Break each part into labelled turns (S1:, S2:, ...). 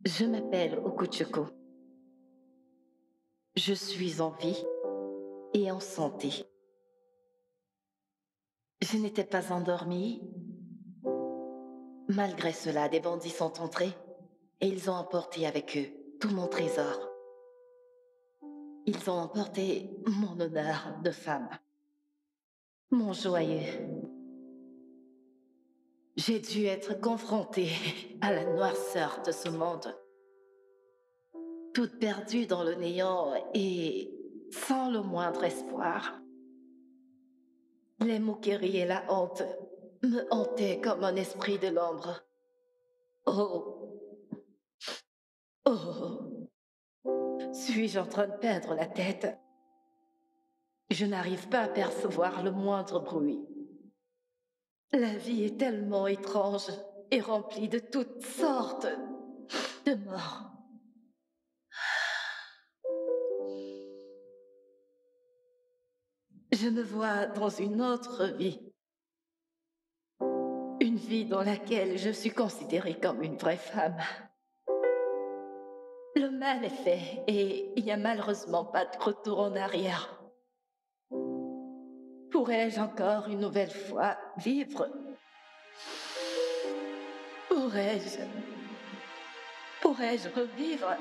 S1: Je m'appelle Okuchoko. Je suis en vie et en santé. Je n'étais pas endormie. Malgré cela, des bandits sont entrés et ils ont emporté avec eux tout mon trésor. Ils ont emporté mon honneur de femme, mon joyeux. J'ai dû être confrontée à la noirceur de ce monde, toute perdue dans le néant et sans le moindre espoir. Les moqueries et la honte me hantaient comme un esprit de l'ombre. Oh, oh, suis-je en train de perdre la tête? Je n'arrive pas à percevoir le moindre bruit. La vie est tellement étrange et remplie de toutes sortes de morts. Je me vois dans une autre vie. Une vie dans laquelle je suis considérée comme une vraie femme. Le mal est fait et il n'y a malheureusement pas de retour en arrière. Pourrais-je encore une nouvelle fois vivre? Pourrais-je... Pourrais-je revivre?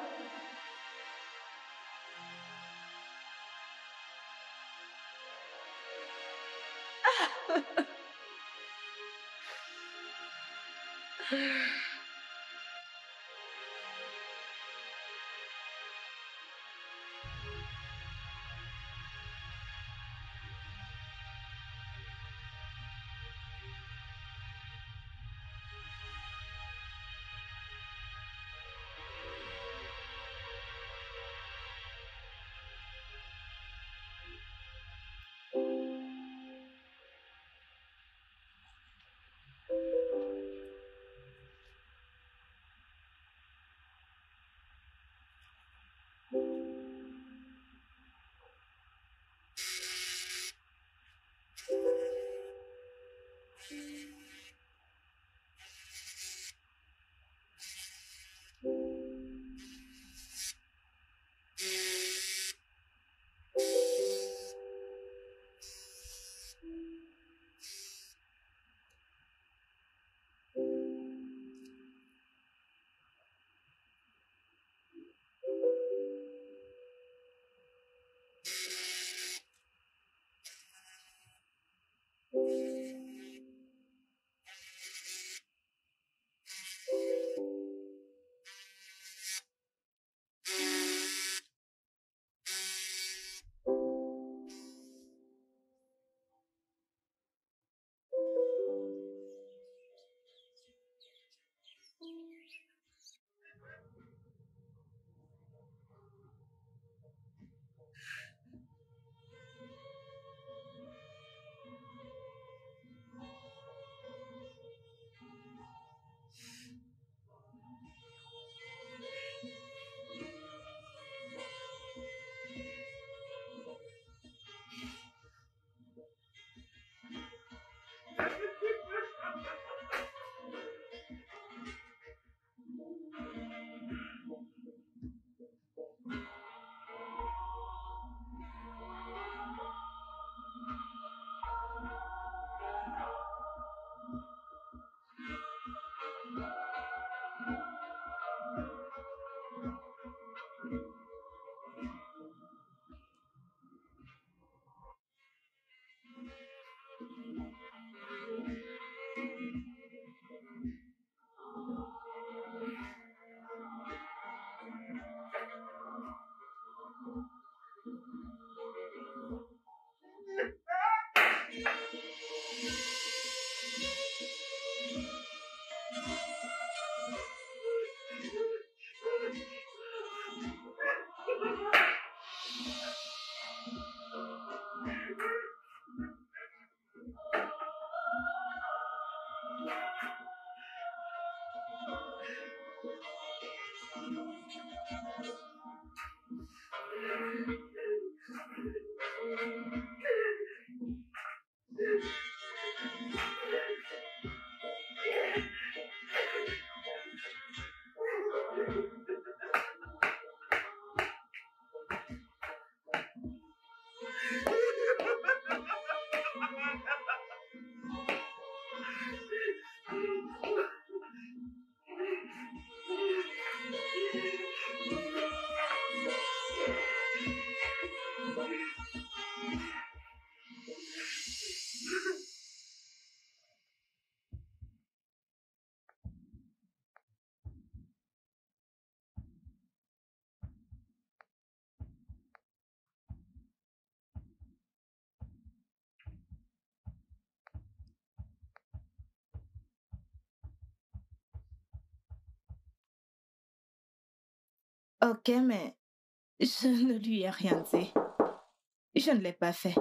S2: Ok, mais je ne lui ai rien dit. Je ne l'ai pas fait.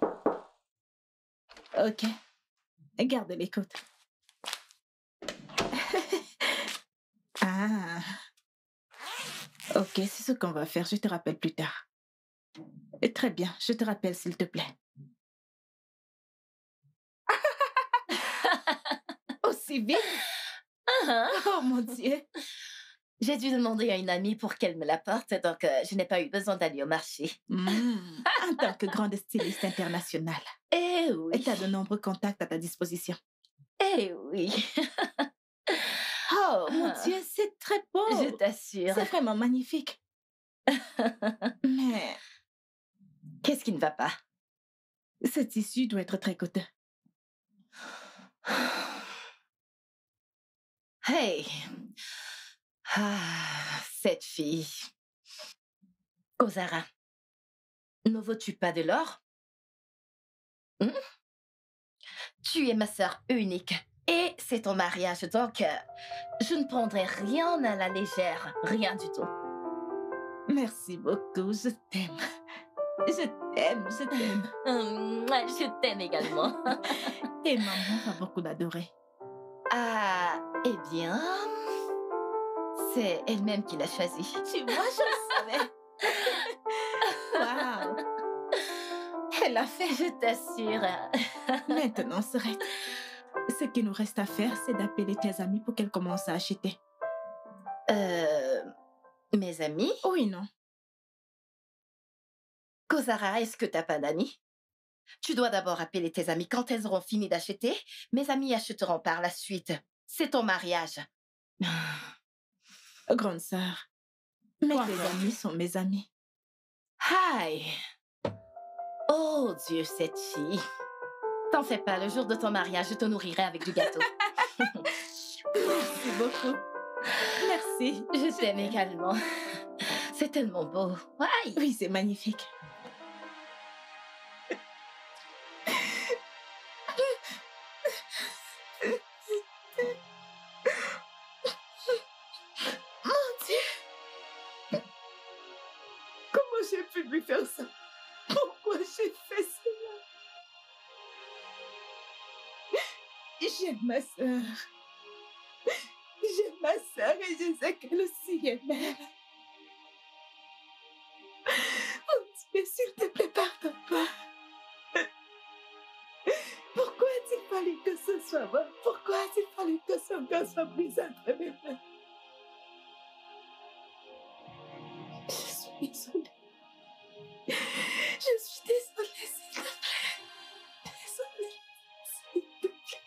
S2: Ok, garde l'écoute. Ah, ok, c'est ce qu'on va faire. Je te rappelle plus tard. Très bien, je te rappelle s'il te plaît. Aussi vite?
S1: Ah,
S2: Oh mon Dieu.
S1: j'ai dû demander à une amie pour qu'elle me l'apporte, donc je n'ai pas eu besoin d'aller au marché.
S2: En tant que grande styliste internationale,
S1: Eh
S2: et
S1: oui,
S2: tu as de nombreux contacts à ta disposition.
S1: eh oui.
S2: Oh mon
S1: Ah,
S2: Dieu, c'est très
S1: je
S2: beau.
S1: t'assure.
S2: C'est vraiment magnifique. Mais
S1: Qu'est-ce qui ne va pas?
S2: ce tissu doit être très coûteux.
S1: Hey! Ah, cette fille. Kozara, ne veux-tu pas de l'or? Hmm? Tu es ma sœur unique et c'est ton mariage, donc je ne prendrai rien à la légère, rien du tout.
S2: Merci beaucoup, je t'aime. Je t'aime, je t'aime.
S1: Je t'aime également.
S2: Et maman va beaucoup l'adorer.
S1: Ah, eh bien, c'est elle-même qui l'a choisi.
S2: Tu vois, je le savais. Waouh, elle l'a fait.
S1: Je t'assure.
S2: Maintenant, Serette, ce qu'il nous reste à faire, c'est d'appeler tes amis pour qu'elles commencent à acheter.
S1: Euh, mes amis?
S2: Oui, non.
S1: Kozara, est-ce que t'as pas d'amis? Tu dois d'abord appeler tes amis quand elles auront fini d'acheter. Mes amis achèteront par la suite. C'est ton mariage.
S2: Grande sœur, mais
S1: Quoi
S2: tes
S1: encore?
S2: amis sont mes amis.
S1: Aïe! Oh Dieu, cette fille. T'en fais pas, le jour de ton mariage, je te nourrirai avec du gâteau.
S2: Merci beaucoup. Merci.
S1: Je t'aime également. C'est tellement beau. Aïe!
S2: Oui, c'est magnifique. Mon Dieu, comment j'ai pu lui faire ça? Pourquoi j'ai fait cela? J'aime ma sœur. J'aime ma sœur et je sais qu'elle aussi aime. Oh Dieu, s'il te plaît, pardonne-moi. Pourquoi a-t-il fallu que ce soit moi? Pourquoi a-t-il fallu que son cœur soit brisé entre mes mains? Je suis désolée. Je suis désolée, s'il te plaît. Désolée, s'il te plaît.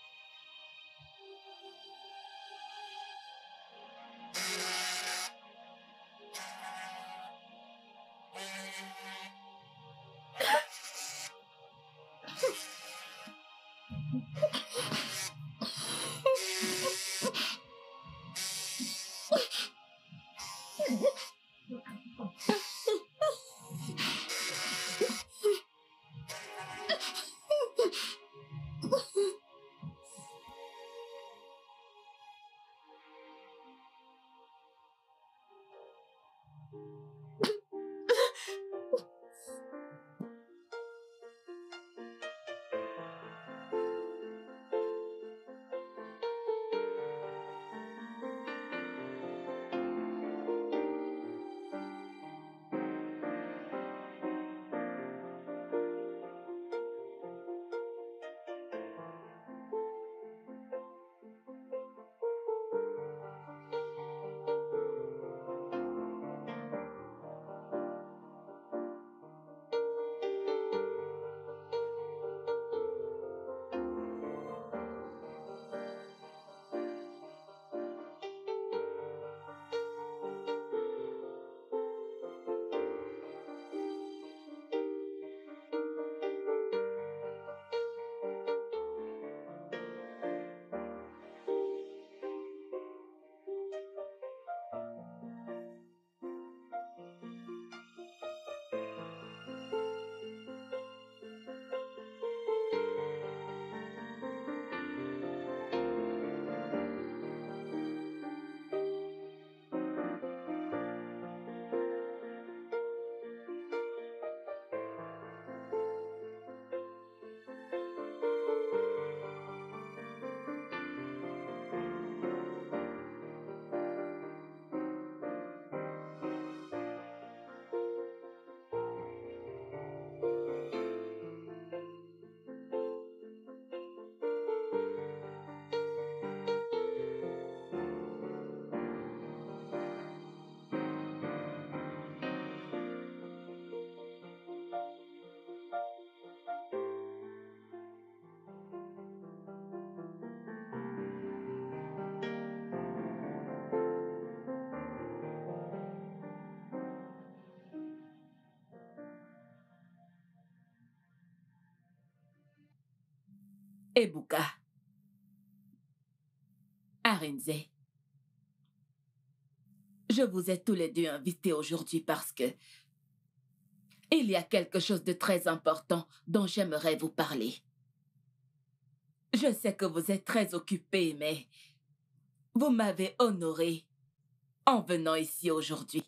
S3: Ebuka. Arinze. Je vous ai tous les deux invités aujourd'hui parce que il y a quelque chose de très important dont j'aimerais vous parler. Je sais que vous êtes très occupés, mais vous m'avez honoré en venant ici aujourd'hui.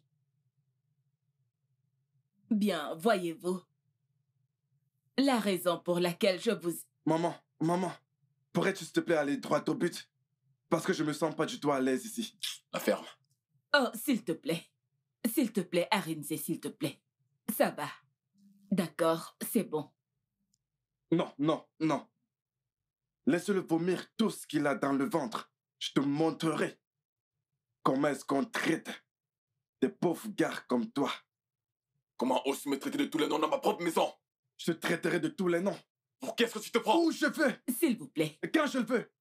S3: Bien, voyez-vous, la raison pour laquelle je vous...
S4: Maman, pourrais-tu s'il te plaît aller droit au but? Parce que je me sens pas du tout à l'aise ici.
S5: La ferme.
S3: Oh, s'il te plaît. S'il te plaît, Arinze, s'il te plaît. Ça va. D'accord, c'est bon.
S4: Non. Laisse-le vomir tout ce qu'il a dans le ventre. Je te montrerai comment est-ce qu'on traite des pauvres gars comme toi.
S5: Comment oses-tu me traiter de tous les noms dans ma propre maison?
S4: Je te traiterai de tous les noms.
S5: Pour qu'est-ce que tu te prends?
S4: Où je veux.
S3: S'il vous plaît.
S4: Quand je le veux.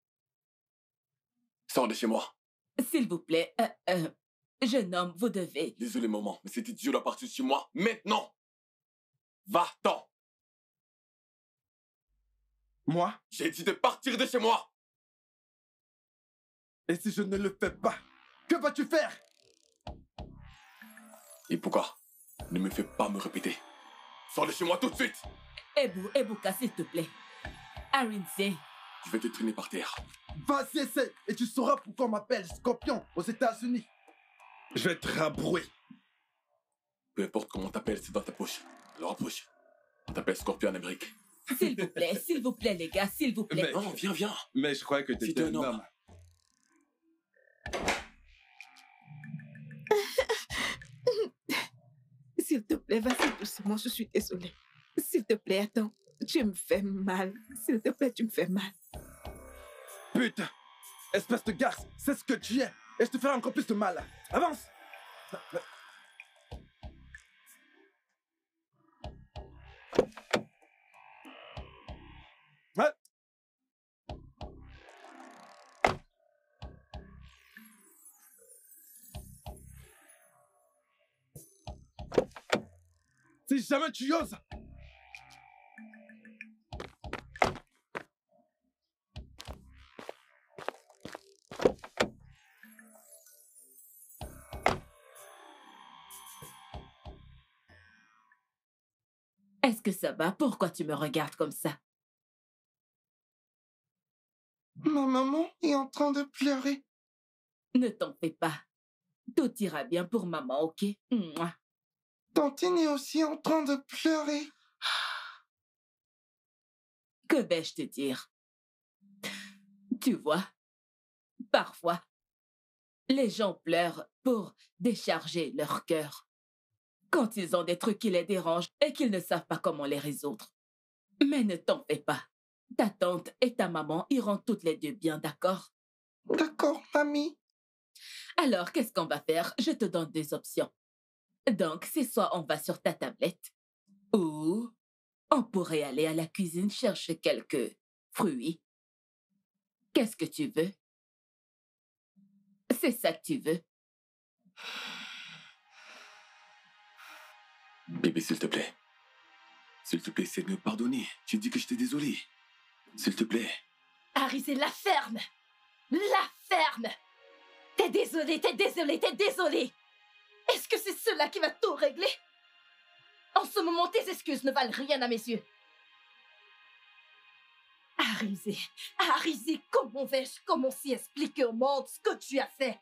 S5: Sors de chez moi.
S3: S'il vous plaît, jeune homme, vous devez...
S5: Désolé, maman, mais cet idiot doit partir de chez moi maintenant. Va-t'en.
S4: Moi?
S5: J'ai dit de partir de chez moi.
S4: Et si je ne le fais pas, que vas-tu faire?
S5: Et pourquoi? Ne me fais pas me répéter. Sors de chez moi tout de suite.
S3: Ebuka, s'il te plaît. Arinze.
S5: Je vais te traîner par terre.
S4: Vas-y, essaie, et tu sauras pourquoi on m'appelle Scorpion aux États-Unis. Je vais te rabrouer.
S5: Peu importe comment on t'appelle, c'est dans ta poche. Alors approche. On t'appelle Scorpion en Amérique.
S3: S'il vous plaît, les gars, s'il vous plaît.
S4: Mais-
S5: Non, viens.
S4: Mais je croyais que tu étais un homme.
S2: S'il te plaît, vas-y doucement, je suis désolée. S'il te plaît, attends. Tu me fais mal. S'il te plaît, tu me fais mal.
S4: Putain, espèce de garce, c'est ce que tu es. Et je te ferai encore plus de mal. Avance. Ouais. Si jamais tu oses.
S3: Est-ce que ça va? Pourquoi tu me regardes comme ça?
S6: Ma maman est en train de pleurer.
S3: Ne t'en fais pas. Tout ira bien pour maman, ok? Mouah.
S6: Tantine est aussi en train de pleurer.
S3: Que vais-je te dire? Tu vois, parfois, les gens pleurent pour décharger leur cœur. Quand ils ont des trucs qui les dérangent et qu'ils ne savent pas comment les résoudre. Mais ne t'en fais pas. Ta tante et ta maman iront toutes les deux bien, d'accord?
S6: D'accord, mamie.
S3: Alors, qu'est-ce qu'on va faire? Je te donne deux options. Donc, c'est soit on va sur ta tablette, ou on pourrait aller à la cuisine chercher quelques fruits. Qu'est-ce que tu veux? C'est ça que tu veux?
S5: Bébé, s'il te plaît. S'il te plaît, essaie de me pardonner. Tu dis que je t'ai désolé. S'il te plaît.
S1: Arinze, la ferme! La ferme! T'es désolé! Est-ce que c'est cela qui va tout régler? En ce moment, tes excuses ne valent rien à mes yeux. Arinze, comment vais-je commencer à expliquer au monde ce que tu as fait?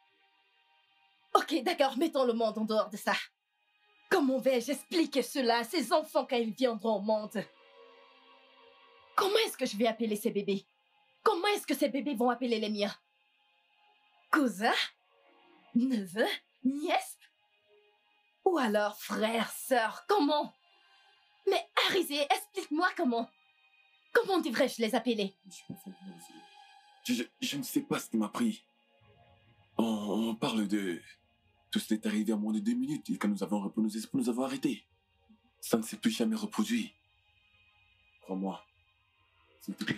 S1: Ok, d'accord, mettons le monde en dehors de ça. Comment vais-je expliquer cela à ces enfants quand ils viendront au monde? Comment est-ce que je vais appeler ces bébés? Comment est-ce que ces bébés vont appeler les miens? Cousin? Neveu? Nièce? Ou alors frère, sœur? Comment? Mais Arinze, explique-moi comment. Comment devrais-je les appeler?
S5: Je ne sais pas ce qui m'a pris. On parle de... Tout cela est arrivé en moins de 2 minutes et quand nous avons repris nos esprits, nous avons arrêté. Ça ne s'est plus jamais reproduit. Crois-moi. S'il te plaît.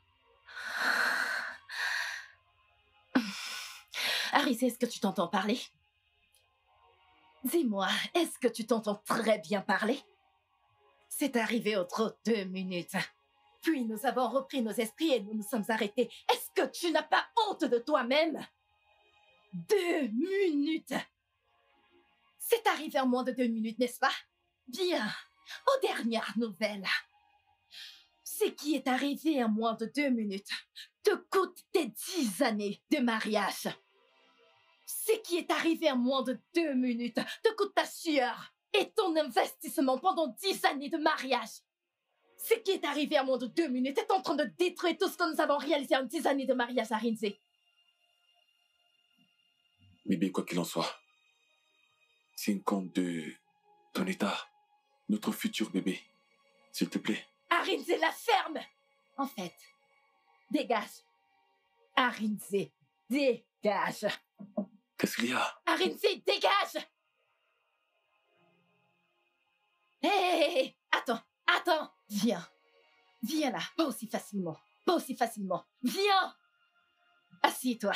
S1: Arinze, est-ce que tu t'entends parler? Dis-moi, est-ce que tu t'entends très bien parler? C'est arrivé aux trop 2 minutes. Puis nous avons repris nos esprits et nous nous sommes arrêtés. Est-ce que tu n'as pas honte de toi-même? 2 minutes! C'est arrivé en moins de 2 minutes, n'est-ce pas? Bien. Aux dernières nouvelles. Ce qui est arrivé en moins de 2 minutes te coûte tes 10 années de mariage. Ce qui est arrivé en moins de 2 minutes te coûte ta sueur et ton investissement pendant 10 années de mariage. Ce qui est arrivé en moins de 2 minutes est en train de détruire tout ce que nous avons réalisé en 10 années de mariage à Rinzé.
S5: Bébé, quoi qu'il en soit, tiens compte de ton état, notre futur bébé, s'il te plaît.
S1: Arinze la ferme! En fait, dégage. Arinze, dégage.
S5: Qu'est-ce qu'il y a?
S1: Arinze, dégage! Hé, attends, viens. Viens là, pas aussi facilement, Viens! Assieds-toi.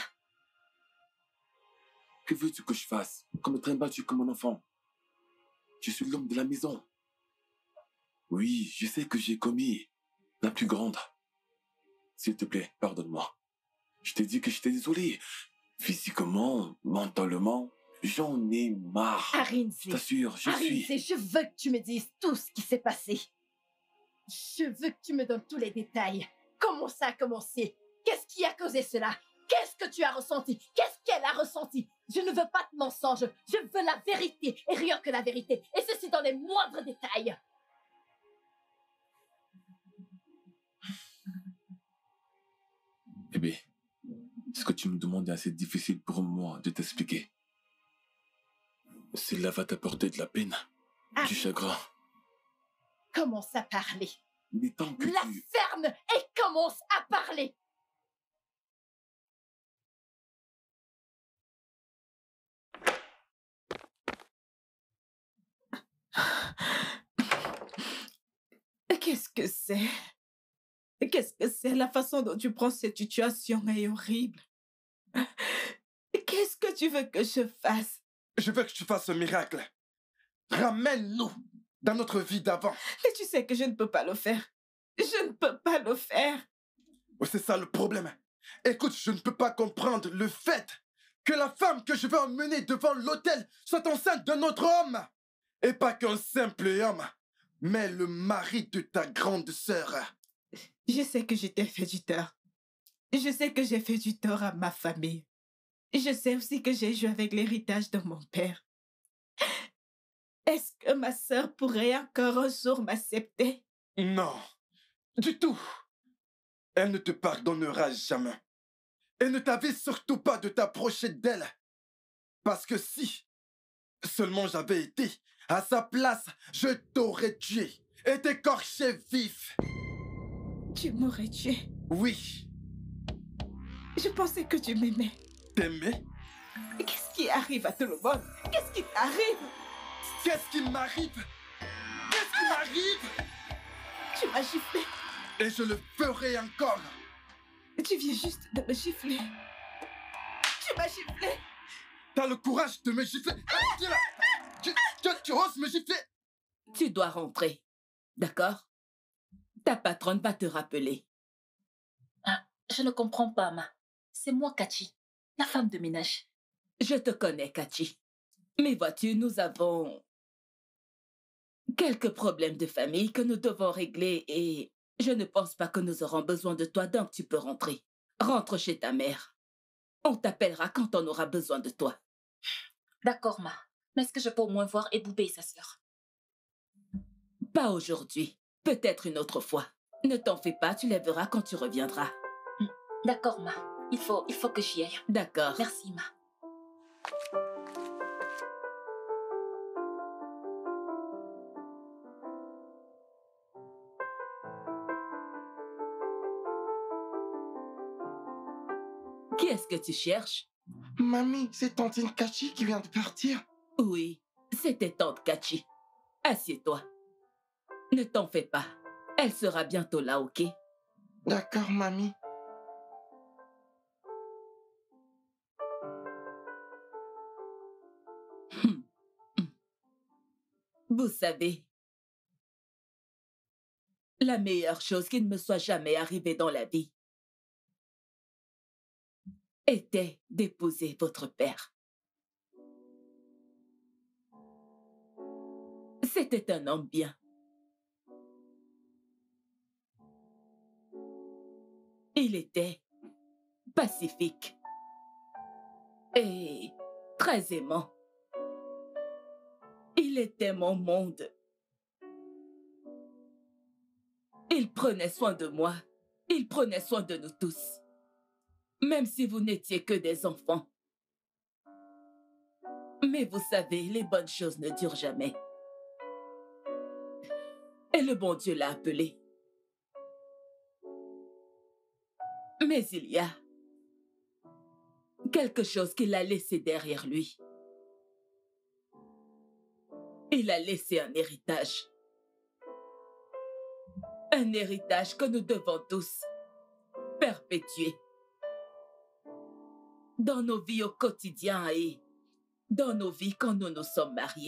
S5: Que veux-tu que je fasse? Qu'on me traîne battu comme un enfant? Je suis l'homme de la maison. Oui, je sais que j'ai commis la plus grande. S'il te plaît, pardonne-moi. Je t'ai dit que j'étais désolé. Physiquement, mentalement, j'en ai marre.
S1: Arinze.
S5: Je t'assure,
S1: Je veux que tu me dises tout ce qui s'est passé. Je veux que tu me donnes tous les détails. Comment ça a commencé? Qu'est-ce qui a causé cela? Qu'est-ce que tu as ressenti? Qu'est-ce qu'elle a ressenti? Je ne veux pas de mensonges. Je veux la vérité et rien que la vérité. Et ceci dans les moindres détails.
S5: Bébé, ce que tu me demandes est assez difficile pour moi de t'expliquer. Cela va t'apporter de la peine, du chagrin.
S1: Commence à parler.
S5: Il est temps que
S1: la ferme et commence à parler.
S2: Qu'est-ce que c'est? Qu'est-ce que c'est? La façon dont tu prends cette situation est horrible. Qu'est-ce que tu veux que je fasse?
S4: Je veux que tu fasses un miracle. Ramène-nous dans notre vie d'avant.
S2: Mais tu sais que je ne peux pas le faire. Je ne peux pas le faire.
S4: C'est ça le problème. Écoute, je ne peux pas comprendre le fait que la femme que je veux emmener devant l'autel soit enceinte d'un autre homme. Et pas qu'un simple homme, mais le mari de ta grande sœur.
S2: Je sais que je t'ai fait du tort. Je sais que j'ai fait du tort à ma famille. Je sais aussi que j'ai joué avec l'héritage de mon père. Est-ce que ma sœur pourrait encore un jour m'accepter?
S4: Non, du tout. Elle ne te pardonnera jamais. Et ne t'avise surtout pas de t'approcher d'elle. Parce que si seulement j'avais été à sa place, je t'aurais tué et t'écorché vif.
S2: Tu m'aurais tué?
S4: Oui.
S2: Je pensais que tu m'aimais.
S4: T'aimais?
S2: Qu'est-ce qui arrive à tout le monde? Qu'est-ce qui t'arrive?
S4: Qu'est-ce qui m'arrive? Qu'est-ce qui m'arrive?
S2: Tu m'as giflé.
S4: Et je le ferai encore.
S2: Tu viens juste de me gifler. Tu m'as giflé.
S4: T'as le courage de me gifler. Tu oses me gifler?
S3: Tu dois rentrer, d'accord? Ta patronne va te rappeler.
S7: Ah, je ne comprends pas, Ma. C'est moi, Kachi, la femme de ménage.
S3: Je te connais, Kachi. Mais vois-tu, nous avons quelques problèmes de famille que nous devons régler et je ne pense pas que nous aurons besoin de toi, donc tu peux rentrer. Rentre chez ta mère. On t'appellera quand on aura besoin de toi.
S7: D'accord, Ma. Mais est-ce que je peux au moins voir Eboubé et sa sœur?
S3: Pas aujourd'hui. Peut-être une autre fois. Ne t'en fais pas, tu les verras quand tu reviendras.
S7: D'accord, Ma. Il faut que j'y aille.
S3: D'accord.
S7: Merci, Ma.
S3: Qui est-ce que tu cherches?
S6: Mamie, c'est Tantine Kachi qui vient de partir.
S3: Oui, c'était tante Kachi. Assieds-toi. Ne t'en fais pas. Elle sera bientôt là, ok?
S6: D'accord, mamie.
S3: Vous savez, la meilleure chose qui ne me soit jamais arrivée dans la vie était d'épouser votre père. C'était un homme bien. Il était pacifique et très aimant. Il était mon monde. Il prenait soin de moi. Il prenait soin de nous tous. Même si vous n'étiez que des enfants. Mais vous savez, les bonnes choses ne durent jamais. Et le bon Dieu l'a appelé. Mais il y a quelque chose qu'il a laissé derrière lui. Il a laissé un héritage. Un héritage que nous devons tous perpétuer. Dans nos vies au quotidien et dans nos vies quand nous nous sommes mariés.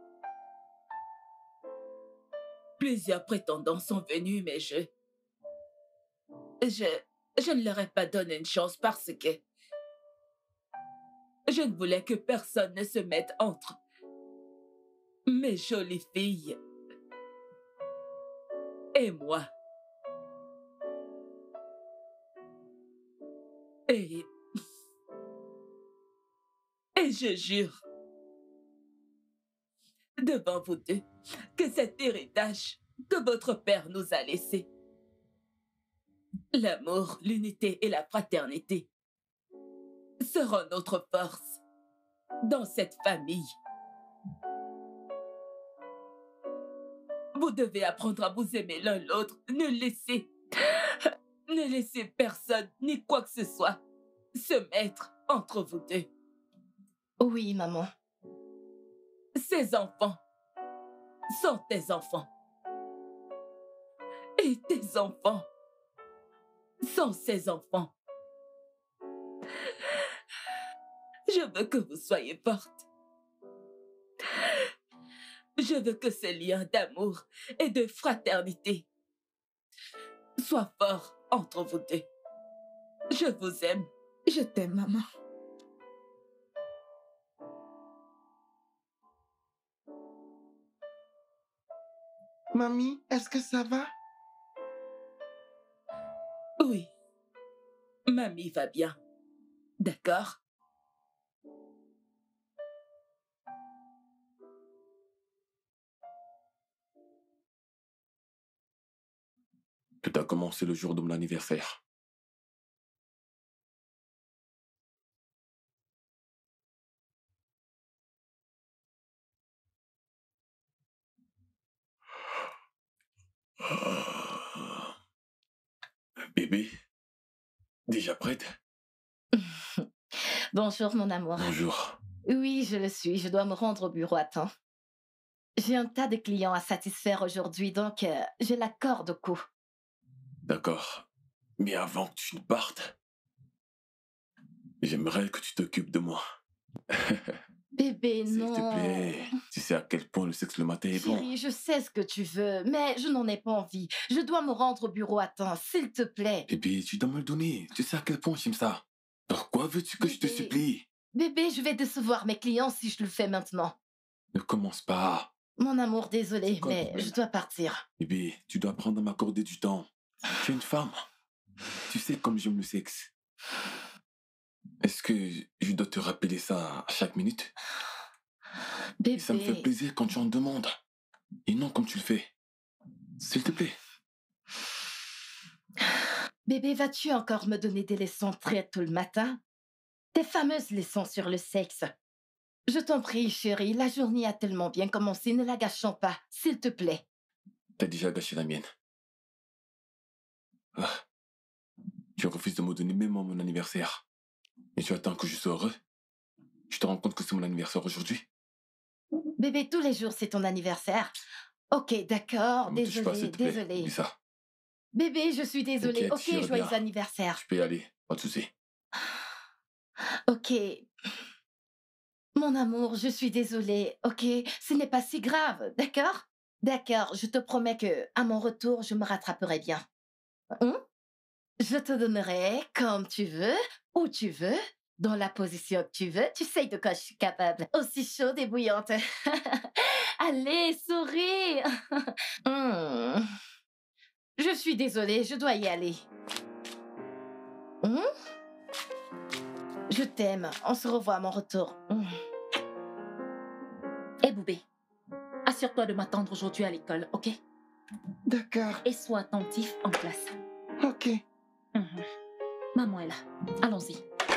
S3: Plusieurs prétendants sont venus, mais je ne leur ai pas donné une chance parce que je ne voulais que personne ne se mette entre mes jolies filles et moi. Et je jure devant vous deux que cet héritage que votre père nous a laissé, l'amour, l'unité et la fraternité, seront notre force dans cette famille. Vous devez apprendre à vous aimer l'un l'autre. Ne laissez personne ni quoi que ce soit se mettre entre vous deux.
S1: Oui, maman.
S3: Ces enfants sont tes enfants. Et tes enfants sont ses enfants. Je veux que vous soyez fortes. Je veux que ce lien d'amour et de fraternité soit fort entre vous deux. Je vous aime.
S2: Je t'aime, maman.
S6: Mamie, est-ce que ça va?
S3: Oui. Mamie va bien. D'accord?
S5: Tout a commencé le jour de mon anniversaire. Bébé, déjà prête?
S1: Bonjour, mon amour.
S5: Bonjour.
S1: Oui, je le suis. Je dois me rendre au bureau à temps. J'ai un tas de clients à satisfaire aujourd'hui, donc j'ai la corde au cou.
S5: D'accord. Mais avant que tu ne partes, j'aimerais que tu t'occupes de moi.
S1: Bébé,
S5: S'il
S1: non.
S5: te plaît. Tu sais à quel point le sexe le matin est bon.
S1: Chérie, je sais ce que tu veux, mais je n'en ai pas envie. Je dois me rendre au bureau à temps, s'il te plaît.
S5: Bébé, tu dois me le donner. Tu sais à quel point j'aime ça. Pourquoi veux-tu que je te
S1: Bébé.
S5: supplie?
S1: Bébé, je vais décevoir mes clients si je le fais maintenant.
S5: Ne commence pas.
S1: Mon amour, désolé,
S5: C'est quoi le
S1: mais
S5: problème?
S1: je dois partir.
S5: Bébé, tu dois apprendre à m'accorder du temps. Tu es une femme. Tu sais comme j'aime le sexe. Est-ce que je dois te rappeler ça à chaque minute?
S1: Bébé,
S5: Ça me fait plaisir quand tu en demandes. Et non comme tu le fais. S'il te plaît.
S1: bébé, vas-tu encore me donner des leçons très tôt le matin? Tes fameuses leçons sur le sexe. Je t'en prie, chérie, la journée a tellement bien commencé, ne la gâchons pas, s'il te plaît.
S5: T'as déjà gâché la mienne. Ah. Tu refuses de me donner même à mon anniversaire. Et tu attends que je sois heureux. Tu te rends compte que c'est mon anniversaire aujourd'hui?
S1: Bébé, tous les jours, c'est ton anniversaire. Ok, d'accord,
S5: Ne me touche pas,
S1: désolée,
S5: s'il te plaît.
S1: désolée.
S5: Dis ça.
S1: Bébé, je suis désolée.
S5: T'inquiète,
S1: Ok,
S5: j'irai
S1: joyeux
S5: bien.
S1: anniversaire.
S5: Tu peux y aller. Pas de souci.
S1: Ok. Mon amour, je suis désolée. Ok, ce n'est pas si grave, d'accord? D'accord, je te promets que à mon retour, je me rattraperai bien. Hein? Je te donnerai comme tu veux, où tu veux, dans la position que tu veux. Tu sais de quoi je suis capable. Aussi chaude et bouillante. Allez, souris. Hmm. Je suis désolée, je dois y aller. Hmm? Je t'aime. On se revoit à mon retour.
S7: Hé, Boubé, assure-toi de m'attendre aujourd'hui à l'école, ok?
S6: D'accord.
S7: Et sois attentif en classe.
S6: Ok.
S7: Mhm. Maman est là. Allons-y.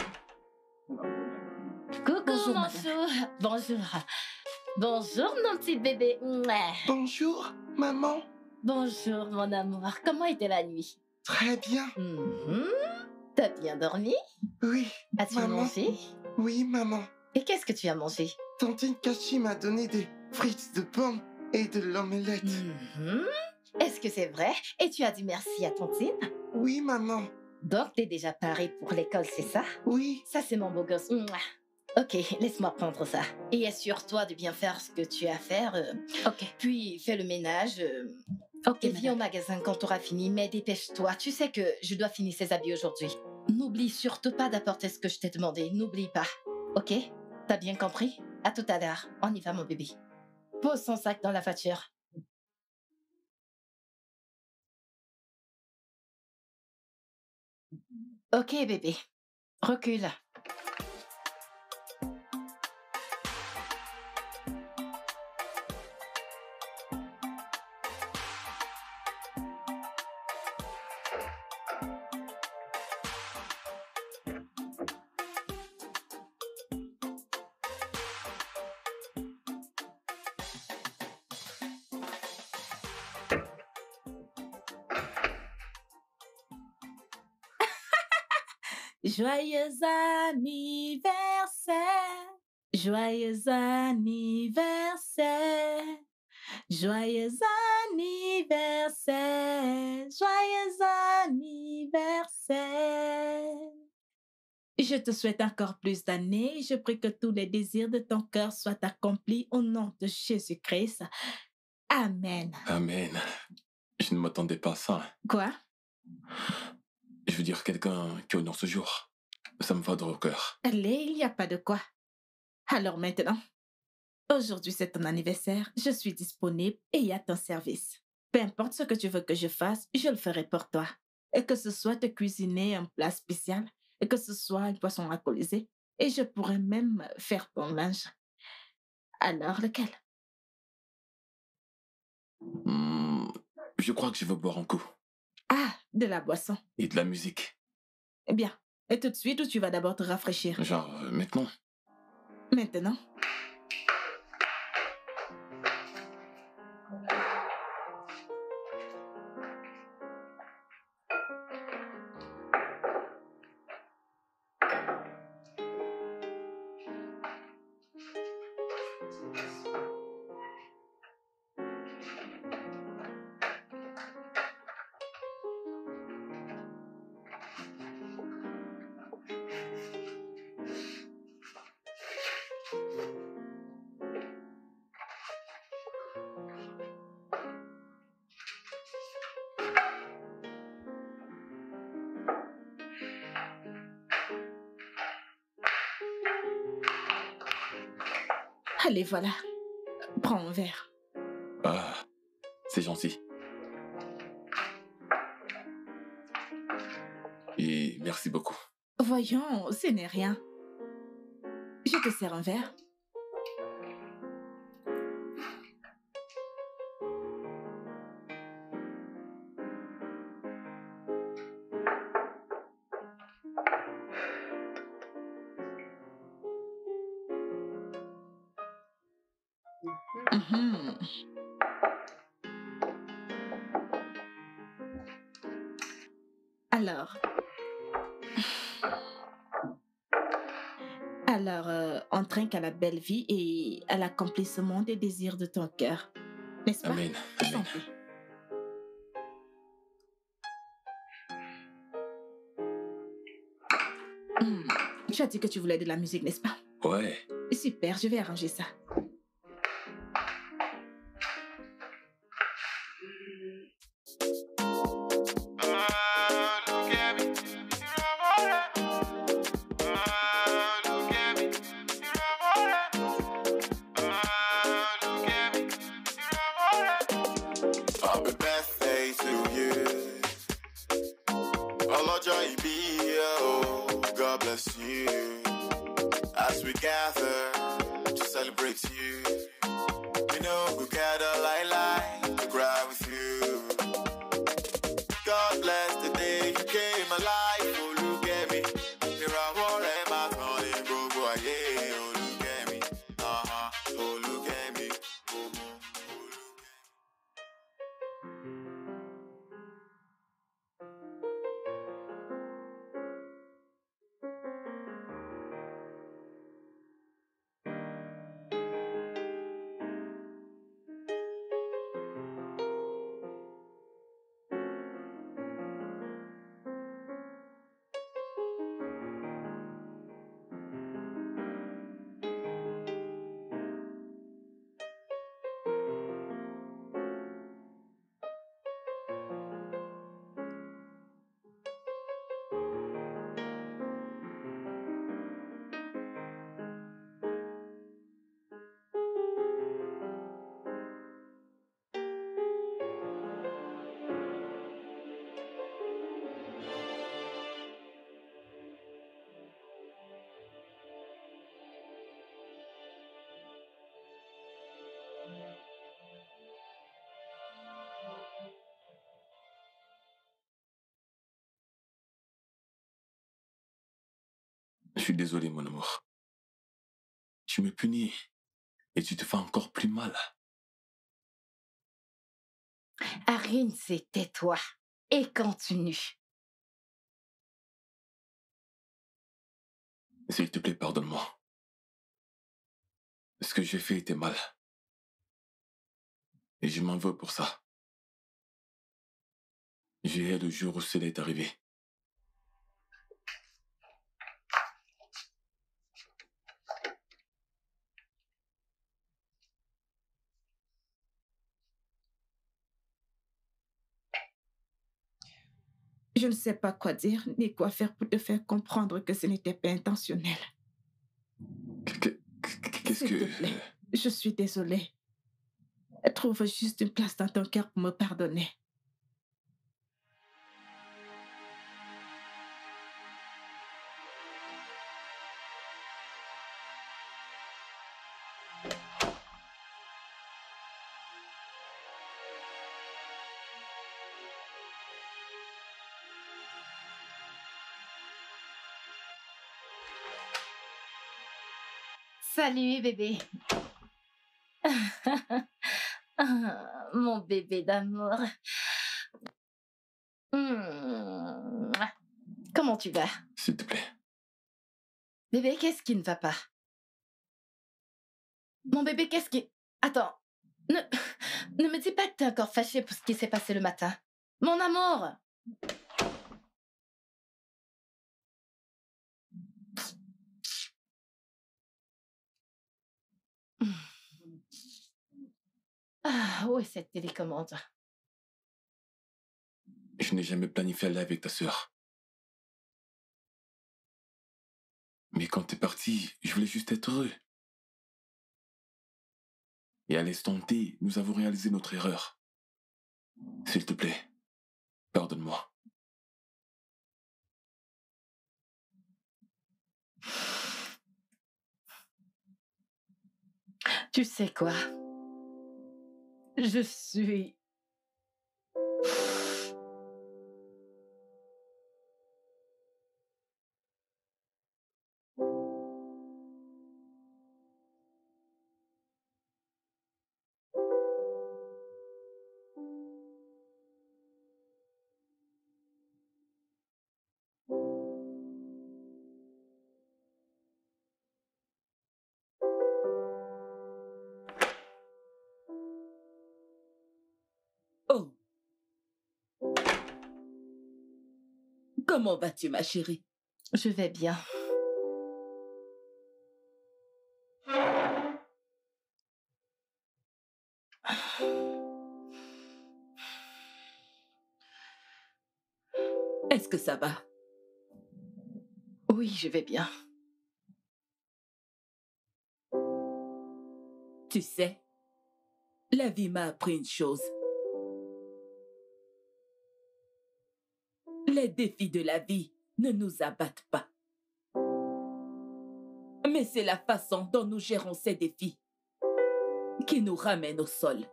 S1: Coucou,
S7: Bonjour,
S1: mon
S7: madame.
S1: chou. Bonjour. Bonjour, mon petit bébé. Mouah.
S6: Bonjour, maman.
S1: Bonjour, mon amour. Comment était la nuit?
S6: Très bien.
S1: Mhm. T'as bien dormi?
S6: Oui,
S1: As-tu
S6: maman.
S1: mangé?
S6: Oui, maman.
S1: Et qu'est-ce que tu as mangé?
S6: Tantine Kachi m'a donné des frites de pommes et de l'omelette.
S1: Mhm. Est-ce que c'est vrai? Et tu as dit merci à Tantine?
S6: Oui, maman.
S1: Donc, t'es déjà paré pour l'école, c'est ça?
S6: Oui.
S1: Ça, c'est mon beau gosse. Mouah. Ok, laisse-moi prendre ça. Et assure-toi de bien faire ce que tu as à faire.
S7: Ok.
S1: Puis, fais le ménage.
S7: Ok,
S1: Et viens au
S7: madame.
S1: magasin quand tu auras fini, mais dépêche-toi. Tu sais que je dois finir ces habits aujourd'hui. N'oublie surtout pas d'apporter ce que je t'ai demandé. N'oublie pas. Ok? T'as bien compris? À tout à l'heure. On y va, mon bébé. Pose son sac dans la voiture. Ok, bébé. Recule.
S2: Joyeux anniversaire, joyeux anniversaire, joyeux anniversaire, joyeux anniversaire. Je te souhaite encore plus d'années. Je prie que tous les désirs de ton cœur soient accomplis au nom de Jésus-Christ. Amen.
S5: Amen. Je ne m'attendais pas à ça.
S2: Quoi?
S5: Je veux dire, quelqu'un qui honore ce jour. Ça me va droit au cœur.
S2: Allez, il n'y a pas de quoi. Alors maintenant, aujourd'hui c'est ton anniversaire, je suis disponible et à ton service. Peu importe ce que tu veux que je fasse, je le ferai pour toi. Et que ce soit te cuisiner un plat spécial, et que ce soit un poisson alcoolisé, et je pourrais même faire ton linge. Alors, lequel?
S5: Je crois que je veux boire un coup.
S2: Ah, de la boisson.
S5: Et de la musique.
S2: Eh bien, et tout de suite ou tu vas d'abord te rafraîchir?
S5: Genre, maintenant.
S2: Maintenant? Allez, voilà. Prends un verre.
S5: Ah, c'est gentil. Et merci beaucoup.
S2: Voyons, ce n'est rien. Je te sers un verre. Mhm. Alors, on trinque à la belle vie et à l'accomplissement des désirs de ton cœur. N'est-ce pas?
S5: Amen.
S2: Je t'en
S5: Amen.
S2: prie. Tu as dit que tu voulais de la musique, n'est-ce pas?
S5: Ouais.
S2: Super, je vais arranger ça.
S8: ọlọ́jọ́ ìbí oh, God bless you as we gather to celebrate you. We know we gather lie to cry with you. God bless the day you came alive. Oh, look at me. Ìràwọ̀ rẹ̀ máa tàn ní gbogbo ayé. Oh, look at me. Oh, look at me. Oh, look at me.
S5: Je suis désolé, mon amour. Tu me punis et tu te fais encore plus mal.
S1: Arin, c'était toi. Et continue.
S5: S'il te plaît, pardonne-moi. Ce que j'ai fait était mal. Et je m'en veux pour ça. J'ai hais le jour où cela est arrivé.
S2: Je ne sais pas quoi dire ni quoi faire pour te faire comprendre que ce n'était pas intentionnel.
S5: Qu'est-ce
S2: S'il
S5: que...
S2: te plaît, je suis désolée. Trouve juste une place dans ton cœur pour me pardonner.
S1: Salut, bébé. Mon bébé d'amour. Comment tu vas?
S5: S'il te plaît.
S1: Bébé, qu'est-ce qui ne va pas? Mon bébé, qu'est-ce qui... Attends. Ne me dis pas que t'es encore fâché pour ce qui s'est passé le matin. Mon amour! Ah, où est cette télécommande?
S5: Je n'ai jamais planifié aller avec ta sœur. Mais quand t'es parti, je voulais juste être heureux. Et à l'instant T, nous avons réalisé notre erreur. S'il te plaît, pardonne-moi.
S1: Tu sais quoi? Je suis...
S3: Oh. Comment vas-tu, ma chérie?
S1: Je vais bien.
S3: Est-ce que ça va?
S1: Oui, je vais bien.
S3: Tu sais, la vie m'a appris une chose. Les défis de la vie ne nous abattent pas. Mais c'est la façon dont nous gérons ces défis qui nous ramène au sol.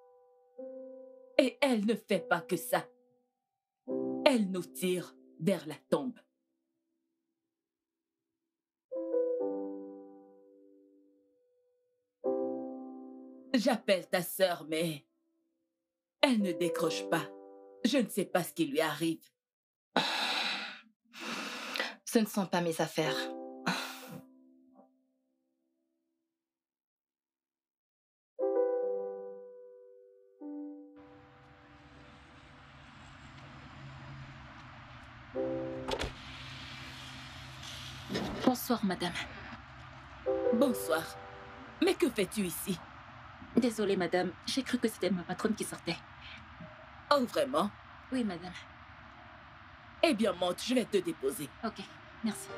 S3: Et elle ne fait pas que ça. Elle nous tire vers la tombe. J'appelle ta sœur, mais elle ne décroche pas. Je ne sais pas ce qui lui arrive.
S1: Ce ne sont pas mes affaires.
S7: Bonsoir, madame.
S3: Bonsoir. Mais que fais-tu ici?
S7: Désolée, madame. J'ai cru que c'était ma patronne qui sortait.
S3: Oh, vraiment?
S7: Oui, madame.
S3: Eh bien, monte, je vais te déposer.
S7: Ok, merci.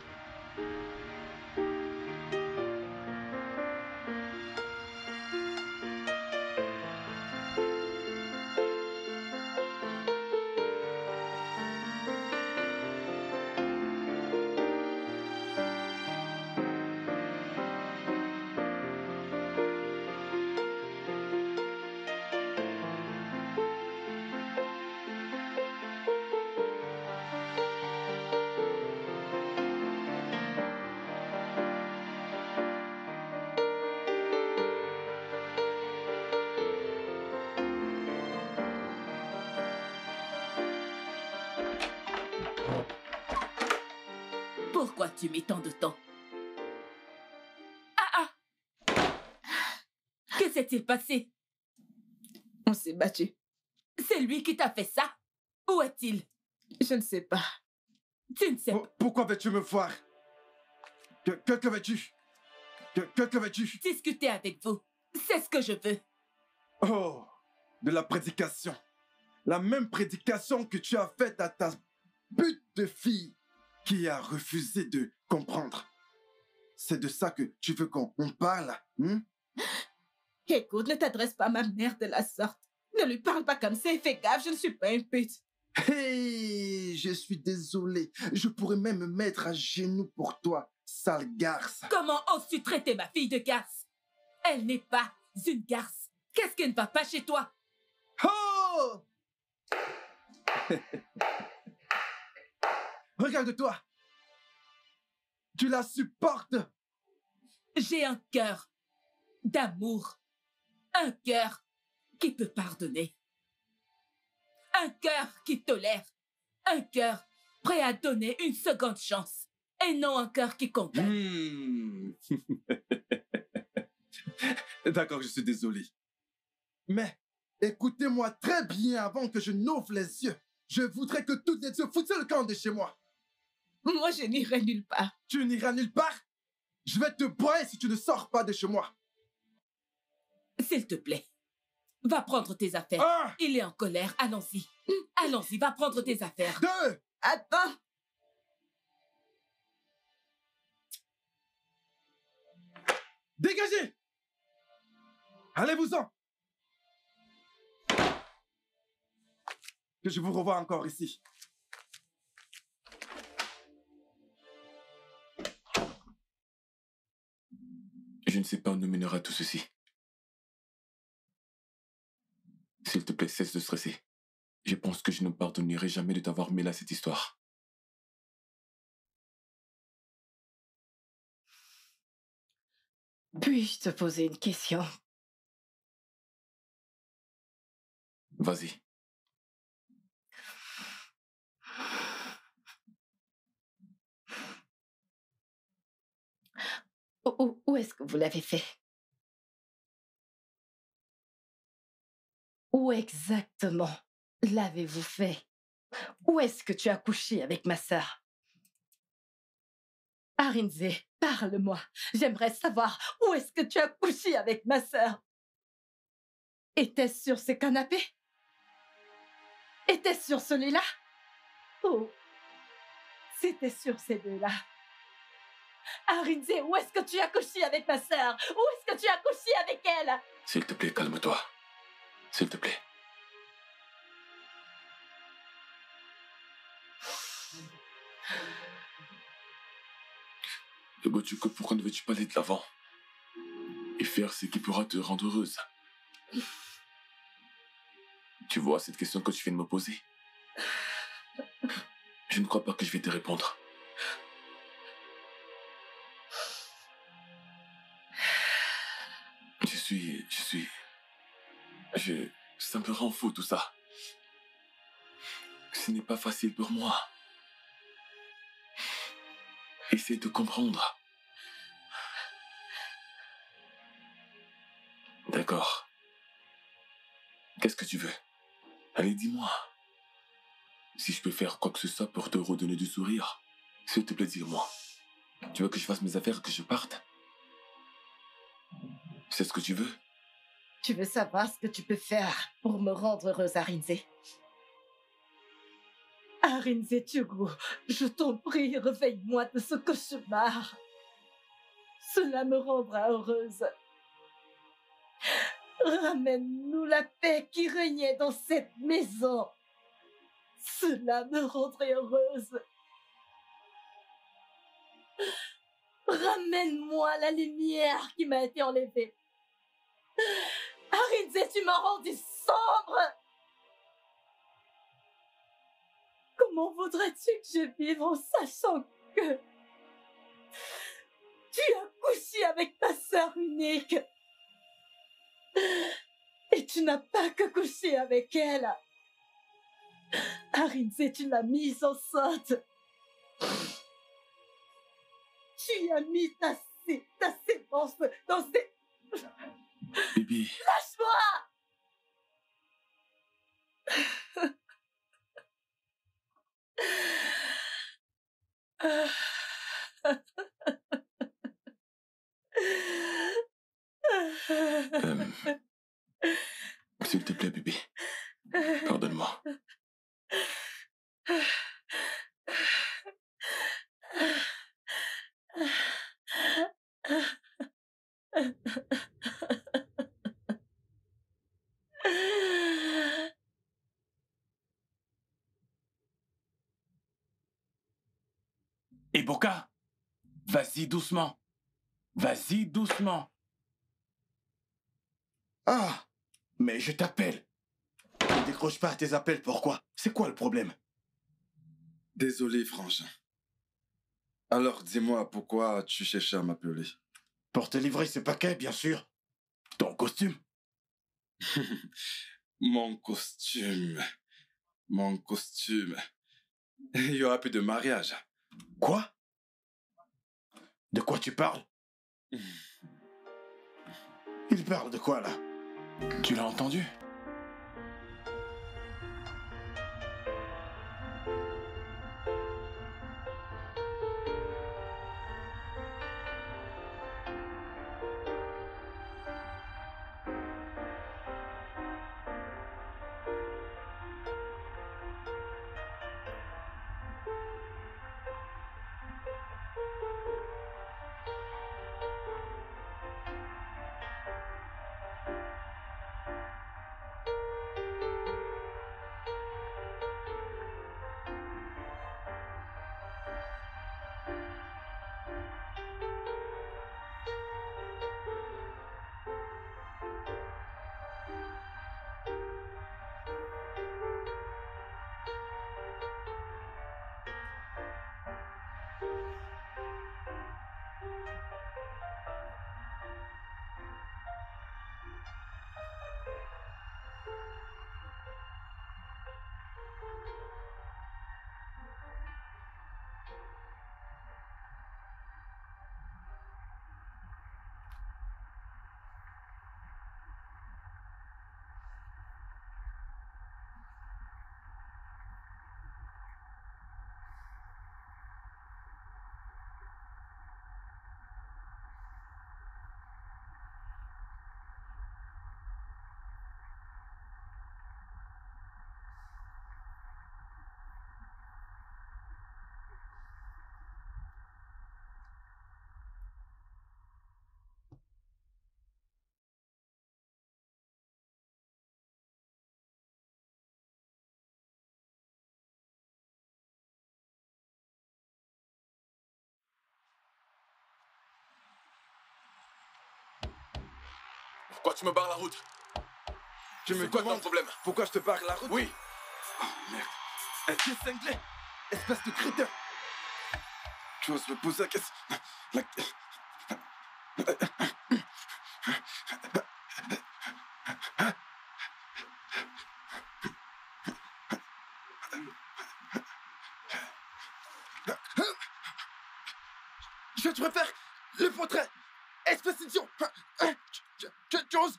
S3: Pourquoi tu mets tant de temps? Ah ah! Que s'est-il passé?
S2: On s'est battu.
S3: C'est lui qui t'a fait ça? Où est-il?
S2: Je ne sais pas.
S3: Tu ne sais pas.
S4: Pourquoi veux-tu me voir? Que veux-tu? Que veux-tu?
S3: Discuter avec vous. C'est ce que je veux.
S4: Oh, de la prédication. La même prédication que tu as faite à ta pute de fille qui a refusé de comprendre. C'est de ça que tu veux qu'on parle, hein?
S2: Écoute, ne t'adresse pas à ma mère de la sorte. Ne lui parle pas comme ça et fais gaffe, je ne suis pas une pute.
S4: Hey, je suis désolé. Je pourrais même me mettre à genoux pour toi, sale garce.
S3: Comment oses-tu traiter ma fille de garce? Elle n'est pas une garce. Qu'est-ce qui ne va pas chez toi?
S4: Oh! Regarde-toi. Tu la supportes.
S3: J'ai un cœur d'amour. Un cœur qui peut pardonner. Un cœur qui tolère. Un cœur prêt à donner une seconde chance. Et non un cœur qui condamne.
S4: D'accord, je suis désolé. Mais écoutez-moi très bien avant que je n'ouvre les yeux. Je voudrais que toutes les yeux foutent le camp de chez moi.
S2: Moi, je n'irai nulle part.
S4: Tu n'iras nulle part? Je vais te broyer si tu ne sors pas de chez moi.
S3: S'il te plaît, va prendre tes affaires.
S4: Un,
S3: Il est en colère, allons-y. Allons-y, va prendre tes affaires.
S4: 2,
S2: Attends.
S4: dégagez! Allez-vous-en! Que je vous revoie encore ici.
S5: Je ne sais pas où nous mènera tout ceci. S'il te plaît, cesse de stresser. Je pense que je ne pardonnerai jamais de t'avoir mêlé à cette histoire.
S1: Puis-je te poser une question?
S5: Vas-y.
S1: Où est-ce que vous l'avez fait? Où exactement l'avez-vous fait? Où est-ce que tu as couché avec ma sœur? Arinze, parle-moi. J'aimerais savoir où est-ce que tu as couché avec ma sœur? Était-ce sur ce canapé? Était-ce sur celui-là? Oh, c'était sur ces deux-là. Arinze, où est-ce que tu as couché avec ma sœur? Où est-ce que tu as couché avec elle?
S5: S'il te plaît, calme-toi. S'il te plaît. Pourquoi ne veux-tu pas aller de l'avant et faire ce qui pourra te rendre heureuse? Tu vois cette question que tu viens de me poser? Je ne crois pas que je vais te répondre. Ça me rend fou tout ça. Ce n'est pas facile pour moi. Essaye de comprendre. D'accord. Qu'est-ce que tu veux? Allez, dis-moi. Si je peux faire quoi que ce soit pour te redonner du sourire, s'il te plaît, dis-moi. Tu veux que je fasse mes affaires et que je parte? C'est ce que tu veux?
S1: Tu veux savoir ce que tu peux faire pour me rendre heureuse, Arinze? Arinze Tiougou, je t'en prie, réveille-moi de ce cauchemar. Cela me rendra heureuse. Ramène-nous la paix qui régnait dans cette maison. Cela me rendrait heureuse. Ramène-moi la lumière qui m'a été enlevée. Arinze, tu m'as rendu sombre. Comment voudrais-tu que je vive en sachant que tu as couché avec ta sœur unique et tu n'as pas que couché avec elle? Arinze, tu l'as mise enceinte. Tu as mis ta sémence dans ces...
S5: Bibi.
S1: Lâche-moi!
S5: S'il te plaît, bébé. Pardonne-moi.
S9: Et Boka, vas-y doucement. Vas-y doucement.
S10: Ah, mais je t'appelle. Ne décroche pas tes appels, pourquoi? C'est quoi le problème?
S4: Désolé, frangin. Alors, dis-moi, pourquoi tu cherchais à m'appeler?
S10: Pour te livrer ce paquet, bien sûr. Ton costume.
S4: Mon costume. Mon costume. Il y aura plus de mariage.
S10: Quoi? De quoi tu parles? Il parle de quoi, là?
S9: Tu l'as entendu?
S5: Quoi, tu me barres la route?
S4: Tu me
S5: C'est quoi ton
S4: demandes
S5: problème?
S4: pourquoi je te barre la route?
S5: Oui.
S4: Oh, merde. Un pied cinglé. Espèce de crétin. Tu oses me poser la question? Je te préfère le portrait. Espèce d'idiot. Tu oses?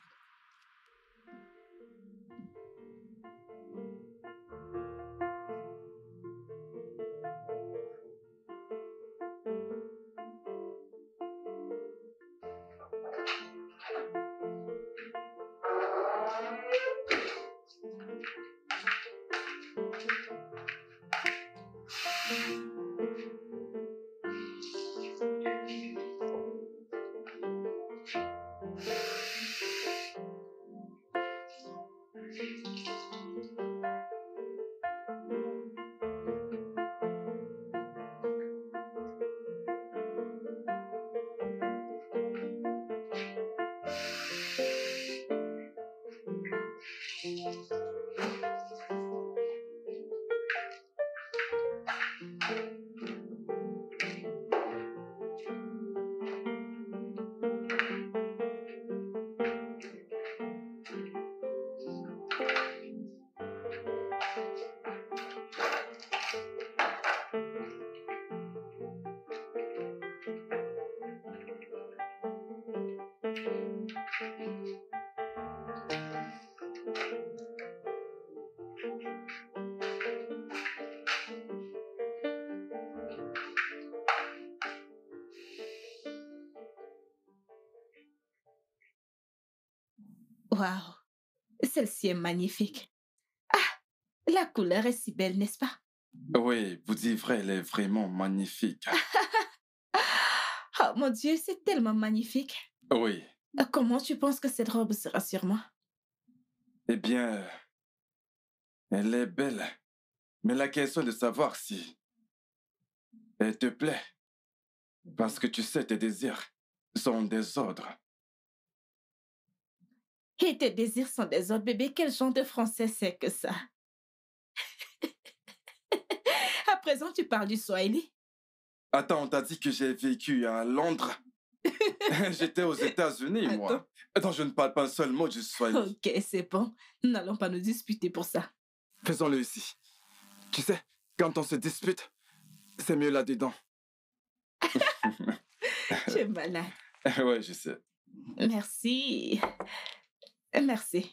S2: Waouh, celle-ci est magnifique. Ah, la couleur est si belle, n'est-ce pas?
S4: Oui, vous dites vrai, elle est vraiment magnifique.
S2: Oh mon Dieu, c'est tellement magnifique.
S4: Oui.
S2: Comment tu penses que cette robe sera sur moi?
S4: Eh bien, elle est belle. Mais la question est de savoir si elle te plaît. Parce que tu sais, tes désirs sont des ordres.
S2: Et tes désirs sont des autres bébés. Quel genre de français c'est que ça? À présent, tu parles du Swahili.
S4: Attends, on t'a dit que j'ai vécu à Londres. J'étais aux États-Unis, moi. Attends, je ne parle pas un seul mot du Swahili.
S2: Ok, c'est bon. N'allons pas nous disputer pour ça.
S4: Faisons-le ici. Tu sais, quand on se dispute, c'est mieux là-dedans.
S2: Tu es malade.
S4: Ouais, je sais.
S2: Merci. Merci.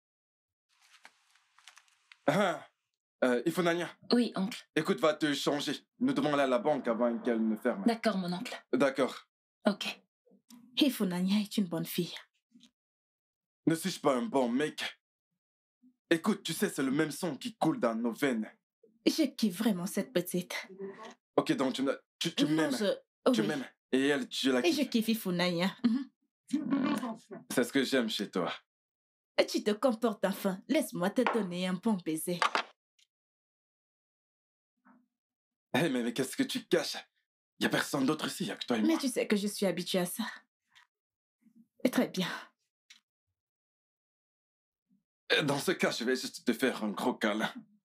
S4: Ifunanya.
S7: Oui, oncle.
S4: Écoute, va te changer. Nous devons aller à la banque avant qu'elle ne ferme.
S7: D'accord, mon oncle.
S4: D'accord.
S7: Ok.
S2: Ifunanya est une bonne fille.
S4: Ne suis-je pas un bon mec? Écoute, tu sais, c'est le même sang qui coule dans nos veines.
S2: Je kiffe vraiment cette petite.
S4: Ok, donc tu m'aimes. Tu m'aimes. Et elle, je la
S2: Et
S4: kiffe.
S2: je kiffe Ifunanya.
S4: C'est ce que j'aime chez toi.
S2: Tu te comportes enfin. Laisse-moi te donner un bon baiser.
S4: Hé, mais qu'est-ce que tu caches? Il n'y a personne d'autre ici, il n'y a que toi et moi.
S2: Mais tu sais que je suis habituée à ça. Très bien.
S4: Dans ce cas, je vais juste te faire un gros câlin.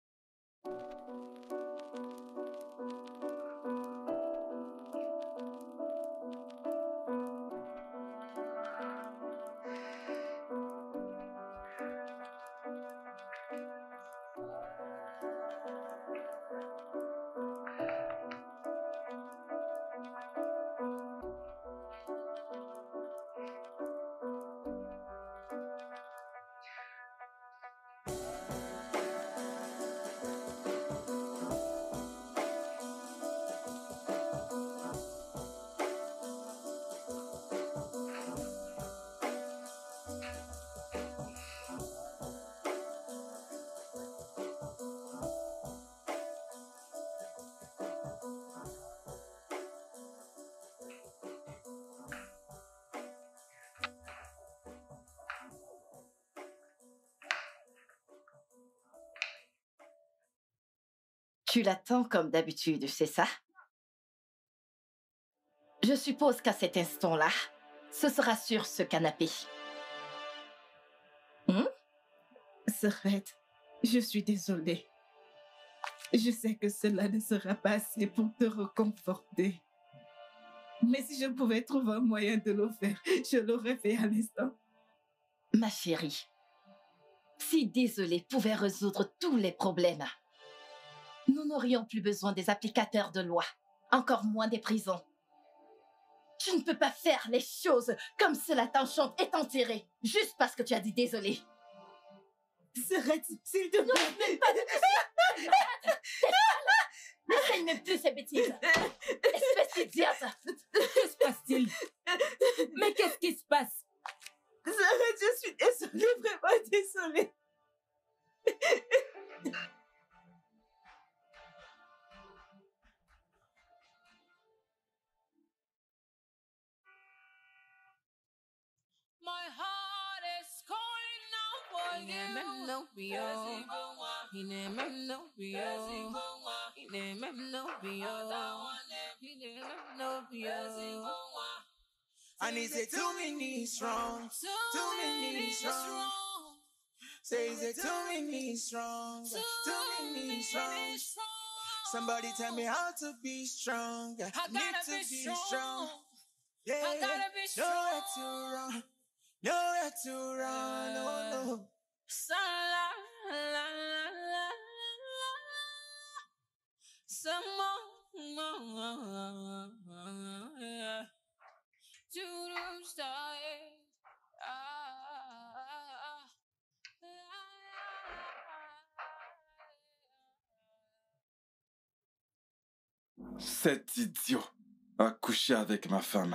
S1: Tu l'attends comme d'habitude, c'est ça? Je suppose qu'à cet instant-là, ce sera sur ce canapé.
S2: Serette, je suis désolée. Je sais que cela ne sera pas assez pour te réconforter. Mais si je pouvais trouver un moyen de le faire, je l'aurais fait à l'instant.
S1: Ma chérie, si désolé pouvait résoudre tous les problèmes, nous n'aurions plus besoin des applicateurs de loi, encore moins des prisons. Tu ne peux pas faire les choses comme cela t'enchante et t'enterrer, juste parce que tu as dit désolé.
S2: Serette, s'il te plaît.
S1: Non, même pas de n'essaye même plus ces bêtises. Espèce d'idiote.
S3: Que se passe-t-il? Mais qu'est-ce qui se passe?
S2: Serette, je suis désolée, vraiment désolée.
S11: My heart is calling out for you.
S8: And he said, 2 minutes wrong. 2 minutes wrong. Say, is it 2 minutes wrong? 2 minutes wrong. Somebody tell me how to be strong. I need to be strong. Yeah,
S11: I gotta be strong.
S8: nowhere to run. Nowhere to run. Oh, no.
S11: La la la la. Some more. To the side.
S4: Cet idiot a couché avec ma femme.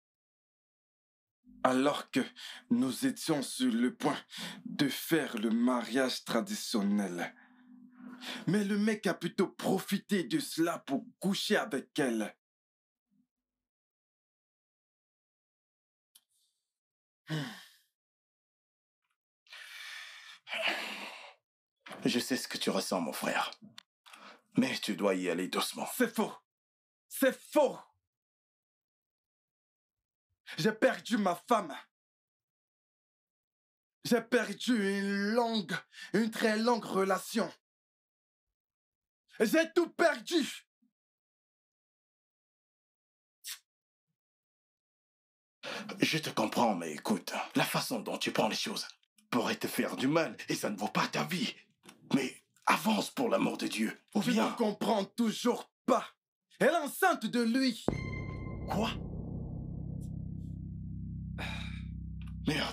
S4: Alors que nous étions sur le point de faire le mariage traditionnel. Mais le mec a plutôt profité de cela pour coucher avec elle.
S10: Je sais ce que tu ressens, mon frère. Mais tu dois y aller doucement.
S4: C'est faux. C'est faux. J'ai perdu ma femme. J'ai perdu une très longue relation. J'ai tout perdu.
S10: Je te comprends, mais écoute, la façon dont tu prends les choses pourrait te faire du mal et ça ne vaut pas ta vie. Mais avance pour l'amour de Dieu. Ou
S4: Tu
S10: bien...
S4: ne comprends toujours pas. Elle est enceinte de lui.
S10: Quoi? Merde.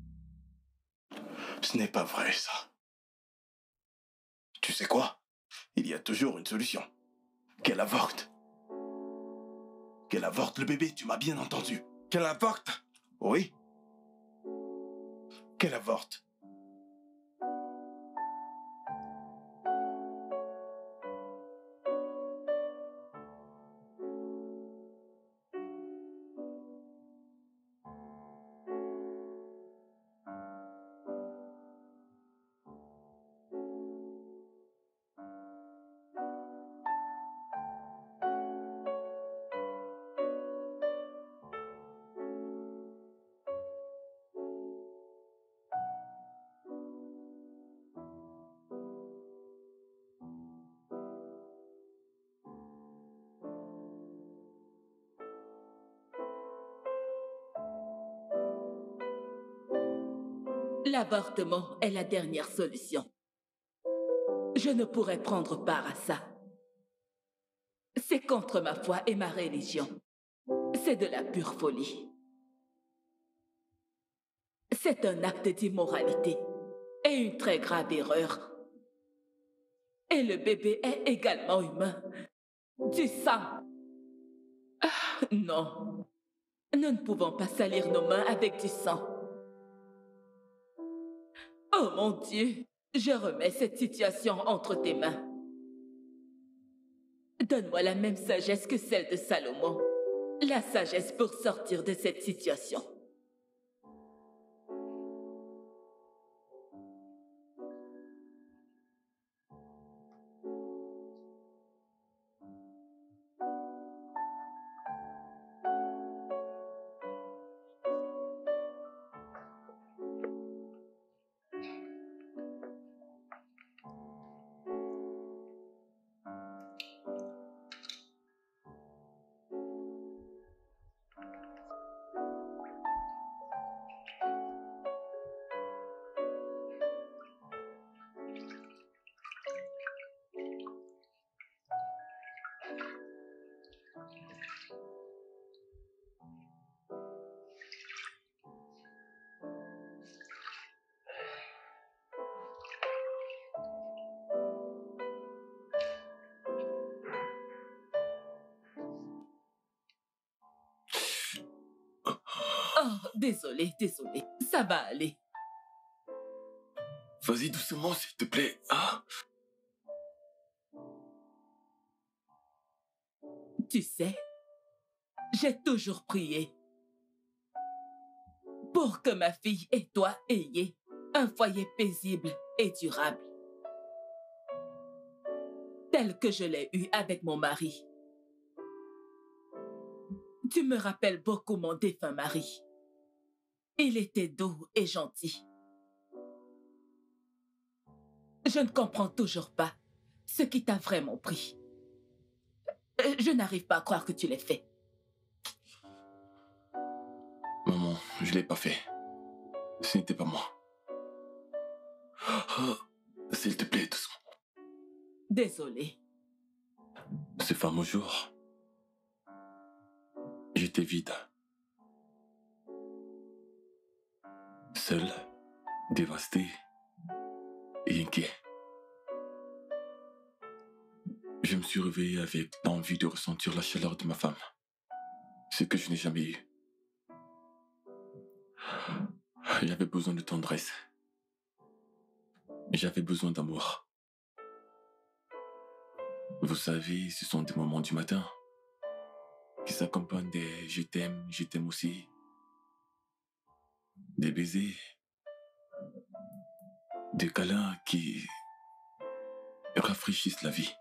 S10: Ce n'est pas vrai, ça. Tu sais quoi? Il y a toujours une solution. Qu'elle avorte. Qu'elle avorte le bébé, tu m'as bien entendu.
S4: Qu'elle avorte?
S10: Oui. Qu'elle avorte.
S3: L'avortement est la dernière solution. Je ne pourrais prendre part à ça. C'est contre ma foi et ma religion. C'est de la pure folie. C'est un acte d'immoralité et une très grave erreur. Et le bébé est également humain. Du sang. Ah, non. Nous ne pouvons pas salir nos mains avec du sang. Oh mon Dieu, je remets cette situation entre tes mains. Donne-moi la même sagesse que celle de Salomon. La sagesse pour sortir de cette situation. Oh, désolé, désolé. Ça va aller.
S5: Vas-y doucement, s'il te plaît. Ah.
S3: Tu sais, j'ai toujours prié pour que ma fille et toi ayez un foyer paisible et durable, tel que je l'ai eu avec mon mari. Tu me rappelles beaucoup mon défunt mari. Il était doux et gentil. Je ne comprends toujours pas ce qui t'a vraiment pris. Je n'arrive pas à croire que tu l'aies fait.
S5: Maman, je l'ai pas fait. Ce n'était pas moi. Oh, s'il te plaît, doucement.
S3: Désolée.
S5: Ce fameux jour, j'étais vide. Seul, dévasté et inquiet. Je me suis réveillé avec l'envie de ressentir la chaleur de ma femme. Ce que je n'ai jamais eu. J'avais besoin de tendresse. J'avais besoin d'amour. Vous savez, ce sont des moments du matin qui s'accompagnent des je t'aime aussi. Des baisers. Des câlins qui rafraîchissent la vie.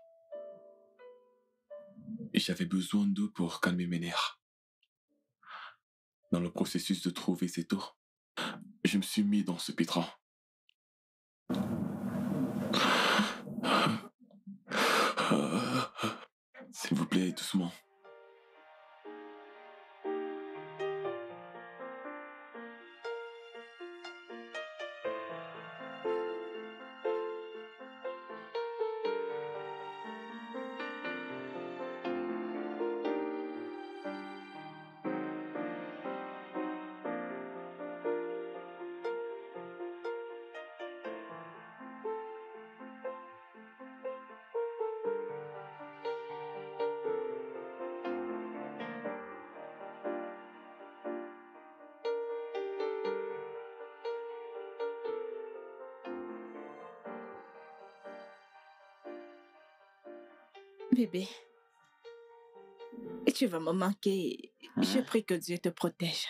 S5: Et j'avais besoin d'eau pour calmer mes nerfs. Dans le processus de trouver cette eau, je me suis mis dans ce pétrin. S'il vous plaît, doucement.
S2: Bébé, tu vas me manquer. Je prie que Dieu te protège.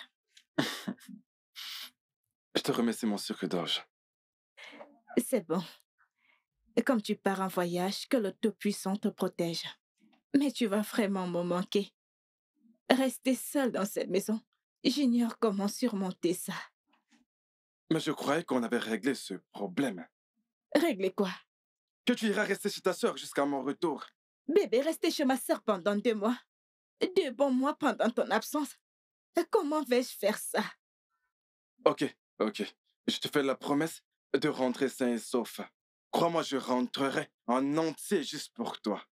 S4: Je te remercie, mon sucre d'orge.
S2: C'est bon. Comme tu pars en voyage, que le Tout-Puissant te protège. Mais tu vas vraiment me manquer. Rester seul dans cette maison, j'ignore comment surmonter ça.
S4: Mais je croyais qu'on avait réglé ce problème.
S2: Régler quoi?
S4: Que tu iras rester chez ta sœur jusqu'à mon retour.
S2: Bébé, rester chez ma sœur pendant 2 mois. 2 bons mois pendant ton absence. Comment vais-je faire ça?
S4: Ok. Je te fais la promesse de rentrer sain et sauf. Crois-moi, je rentrerai en entier juste pour toi.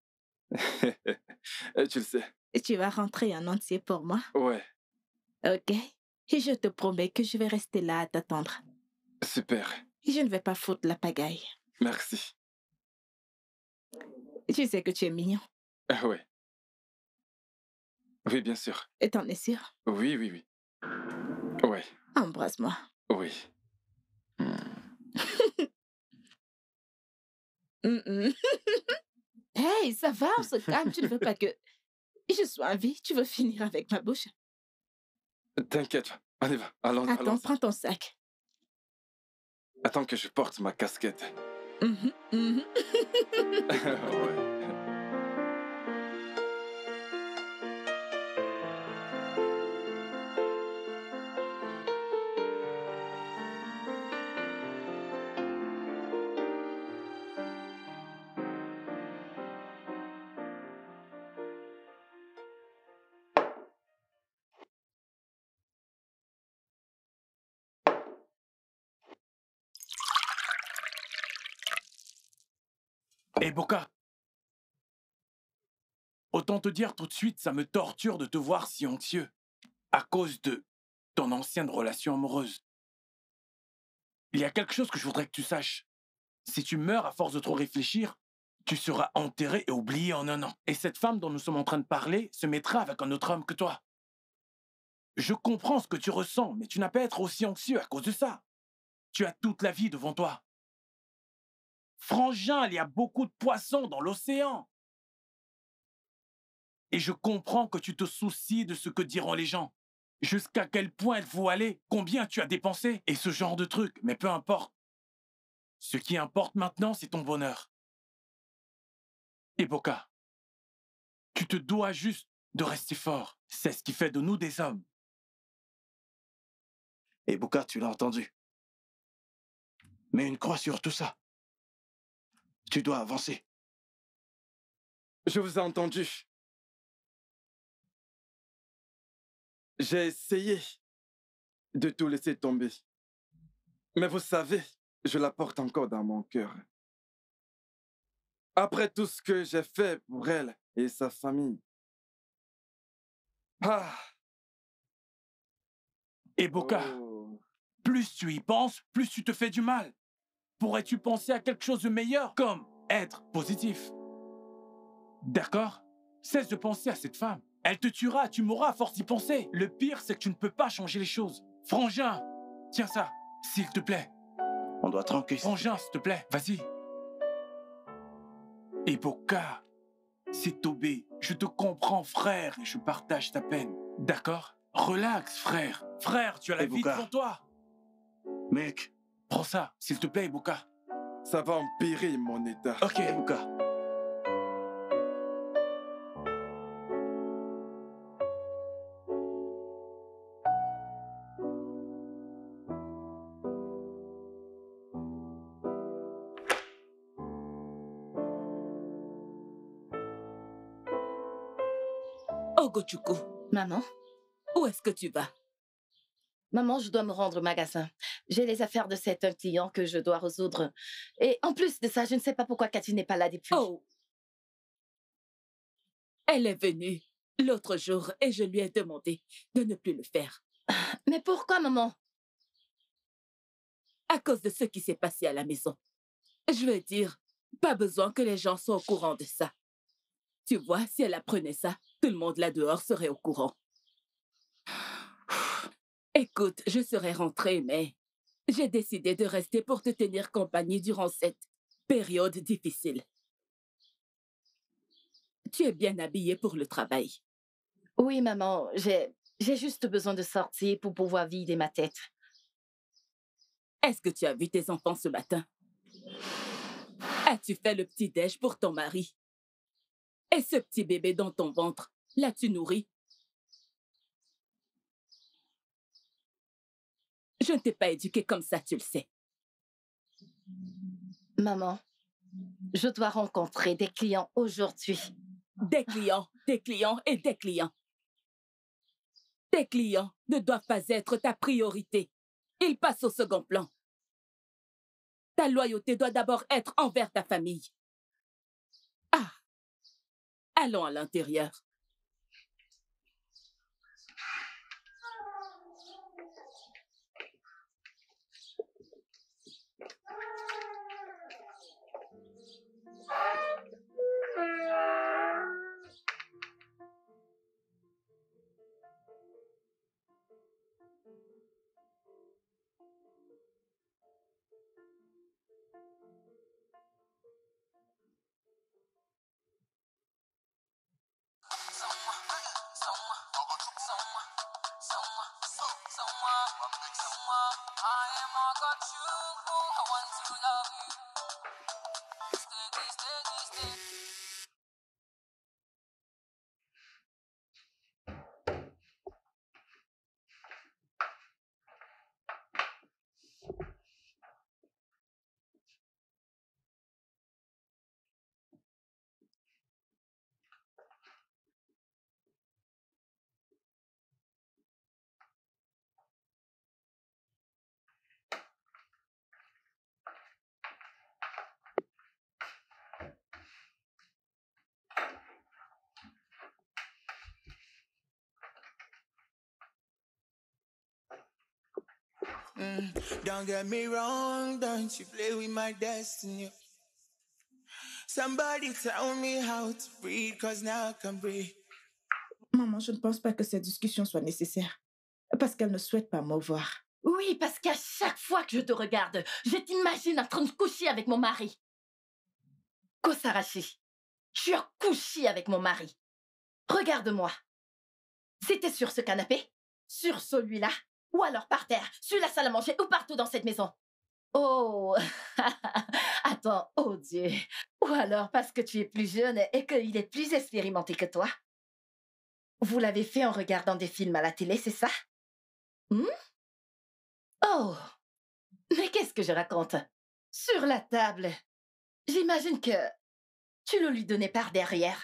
S4: Tu le sais.
S2: Tu vas rentrer en entier pour moi?
S4: Ouais.
S2: Ok. Et je te promets que je vais rester là à t'attendre.
S4: Super.
S2: Je ne vais pas foutre la pagaille.
S4: Merci.
S2: Tu sais que tu es mignon.
S4: Ouais. Oui, bien sûr.
S2: Et t'en es sûr?
S4: Oui. Ouais.
S2: Embrasse-moi.
S4: Oui.
S2: Hey, ça va, on se calme. Tu ne veux pas que je sois en vie? Tu veux finir avec ma bouche?
S4: T'inquiète, on y va. Allons.
S2: Attends, prends ton sac.
S4: Attends que je porte ma casquette. Ouais.
S9: Hé, Boka! Autant te dire tout de suite, ça me torture de te voir si anxieux à cause de ton ancienne relation amoureuse. Il y a quelque chose que je voudrais que tu saches. Si tu meurs à force de trop réfléchir, tu seras enterré et oublié en 1 an. Et cette femme dont nous sommes en train de parler se mettra avec un autre homme que toi. Je comprends ce que tu ressens, mais tu n'as pas à être aussi anxieux à cause de ça. Tu as toute la vie devant toi. Frangin, il y a beaucoup de poissons dans l'océan. Et je comprends que tu te soucies de ce que diront les gens. Jusqu'à quel point il faut aller, combien tu as dépensé, et ce genre de trucs, mais peu importe. Ce qui importe maintenant, c'est ton bonheur. Et Boka, tu te dois juste de rester fort. C'est ce qui fait de nous des hommes.
S10: Et Bouka, tu l'as entendu. Mets une croix sur tout ça. Tu dois avancer.
S4: Je vous ai entendu. J'ai essayé de tout laisser tomber. Mais vous savez, je la porte encore dans mon cœur. Après tout ce que j'ai fait pour elle et sa famille. Ah!
S9: Et Boka, plus tu y penses, plus tu te fais du mal. Pourrais-tu penser à quelque chose de meilleur, comme être positif? D'accord? Cesse de penser à cette femme. Elle te tuera, tu mourras à force d'y penser. Le pire, c'est que tu ne peux pas changer les choses. Frangin, tiens ça, s'il te plaît.
S10: On doit tranquille.
S9: Frangin, s'il te plaît, vas-y. Et Boka, c'est Tobé. Je te comprends, frère, et je partage ta peine. D'accord? Relax, frère. Frère, tu as la vie
S10: Boka.
S9: devant toi.
S10: Mec.
S9: Prends ça, s'il te plaît, Boka.
S4: Ça va empirer mon état.
S9: Ok.
S10: Bouka.
S3: Ogochukwu,
S1: Maman?
S3: où est-ce que tu vas?
S1: Maman, je dois me rendre au magasin. J'ai les affaires de un client que je dois résoudre. Et en plus de ça, je ne sais pas pourquoi Cathy n'est pas là depuis.
S3: Oh! Elle est venue l'autre jour et je lui ai demandé de ne plus le faire.
S1: Mais pourquoi, maman?
S3: À cause de ce qui s'est passé à la maison. Je veux dire, pas besoin que les gens soient au courant de ça. Tu vois, si elle apprenait ça, tout le monde là dehors serait au courant. Écoute, je serais rentrée, mais j'ai décidé de rester pour te tenir compagnie durant cette période difficile. Tu es bien habillée pour le travail.
S1: Oui, maman, j'ai juste besoin de sortir pour pouvoir vider ma tête.
S3: Est-ce que tu as vu tes enfants ce matin? As-tu fait le petit-déj pour ton mari? Et ce petit bébé dans ton ventre, l'as-tu nourri? Je ne t'ai pas éduquée comme ça, tu le sais.
S1: Maman, je dois rencontrer des clients aujourd'hui.
S3: Des clients et des clients. Tes clients ne doivent pas être ta priorité. Ils passent au second plan. Ta loyauté doit d'abord être envers ta famille. Ah! Allons à l'intérieur.
S12: Don't get me wrong, don't you play with my destiny. Somebody tell me how to breathe, cause now I can breathe.
S2: Maman, je ne pense pas que cette discussion soit nécessaire. Parce qu'elle ne souhaite pas me voir.
S1: Oui, parce qu'à chaque fois que je te regarde, je t'imagine en train de coucher avec mon mari. Kosarashi, tu as couché avec mon mari. Regarde-moi. C'était sur ce canapé, sur celui-là, ou alors par terre, sur la salle à manger, ou partout dans cette maison. Oh, attends, oh Dieu. Ou alors parce que tu es plus jeune et qu'il est plus expérimenté que toi. Vous l'avez fait en regardant des films à la télé, c'est ça? Oh, mais qu'est-ce que je raconte? Sur la table, j'imagine que tu le lui donnais par derrière.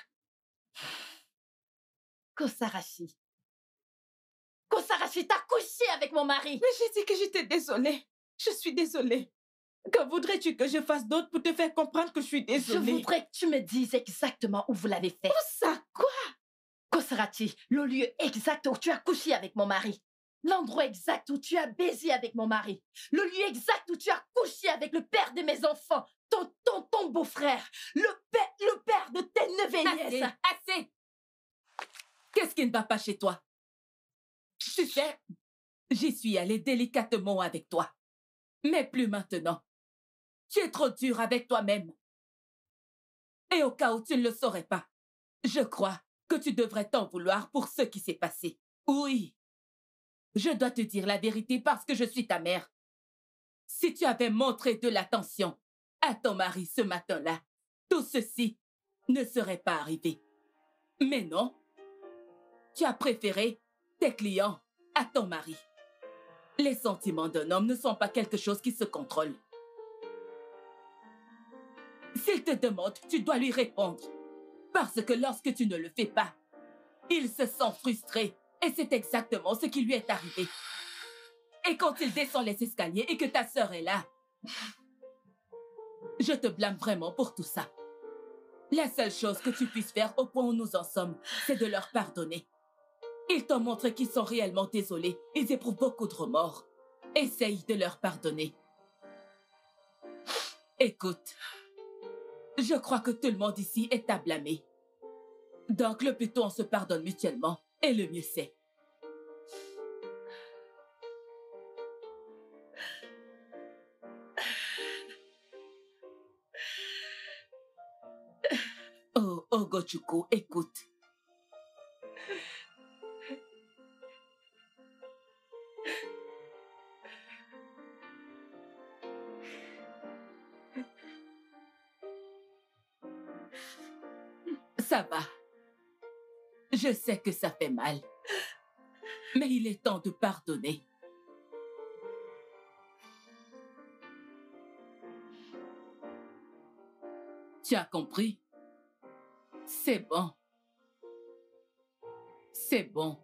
S1: Kosarashi. Kosarashi, t'as couché avec mon mari.
S2: Mais j'ai dit que j'étais désolée. Je suis désolée. Que voudrais-tu que je fasse d'autre pour te faire comprendre que je suis désolée?
S1: Je voudrais que tu me dises exactement où vous l'avez fait.
S2: Où ça, quoi?
S1: Kosarashi, le lieu exact où tu as couché avec mon mari. L'endroit exact où tu as baisé avec mon mari. Le lieu exact où tu as couché avec le père de mes enfants. Ton beau-frère. Le père de tes neveux et nièces.
S3: Assez! Qu'est-ce qui ne va pas chez toi? Tu sais, j'y suis allée délicatement avec toi. Mais plus maintenant. Tu es trop dur avec toi-même. Et au cas où tu ne le saurais pas, je crois que tu devrais t'en vouloir pour ce qui s'est passé. Oui. Je dois te dire la vérité parce que je suis ta mère. Si tu avais montré de l'attention à ton mari ce matin-là, tout ceci ne serait pas arrivé. Mais non, tu as préféré tes clients à ton mari. Les sentiments d'un homme ne sont pas quelque chose qui se contrôle. S'il te demande, tu dois lui répondre. Parce que lorsque tu ne le fais pas, il se sent frustré. Et c'est exactement ce qui lui est arrivé. Et quand il descend les escaliers et que ta sœur est là, je te blâme vraiment pour tout ça. La seule chose que tu puisses faire au point où nous en sommes, c'est de leur pardonner. Ils t'ont montré qu'ils sont réellement désolés. Ils éprouvent beaucoup de remords. Essaye de leur pardonner. Écoute, je crois que tout le monde ici est à blâmer. Donc le plus tôt on se pardonne mutuellement, et le mieux c'est. Oh, Ogochukwu, écoute. Ça va. Je sais que ça fait mal. Mais il est temps de pardonner. Tu as compris? C'est bon. C'est bon.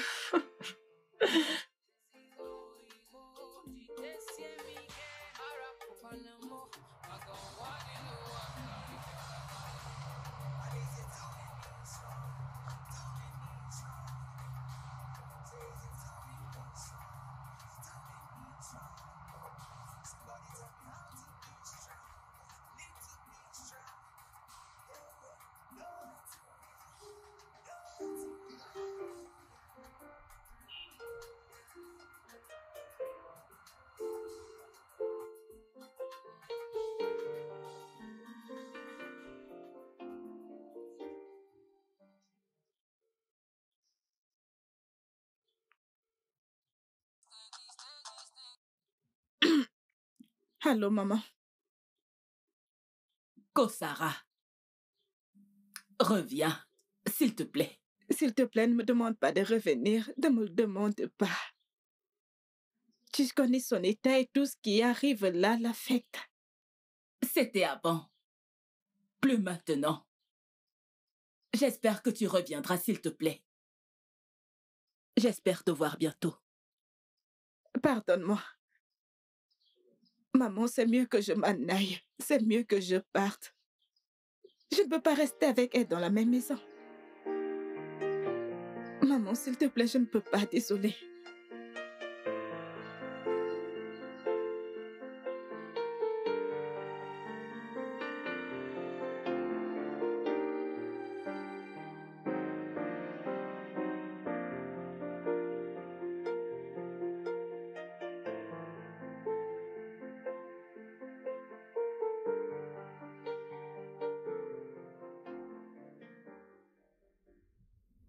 S2: Allô, maman.
S3: Kosara, reviens, s'il te plaît.
S2: S'il te plaît, ne me demande pas de revenir. Ne me le demande pas. Tu connais son état et tout ce qui arrive là l'affecte.
S3: C'était avant. Plus maintenant. J'espère que tu reviendras, s'il te plaît. J'espère te voir bientôt.
S2: Pardonne-moi. Maman, c'est mieux que je m'en aille. C'est mieux que je parte. Je ne peux pas rester avec elle dans la même maison. Maman, s'il te plaît, je ne peux pas, désolée.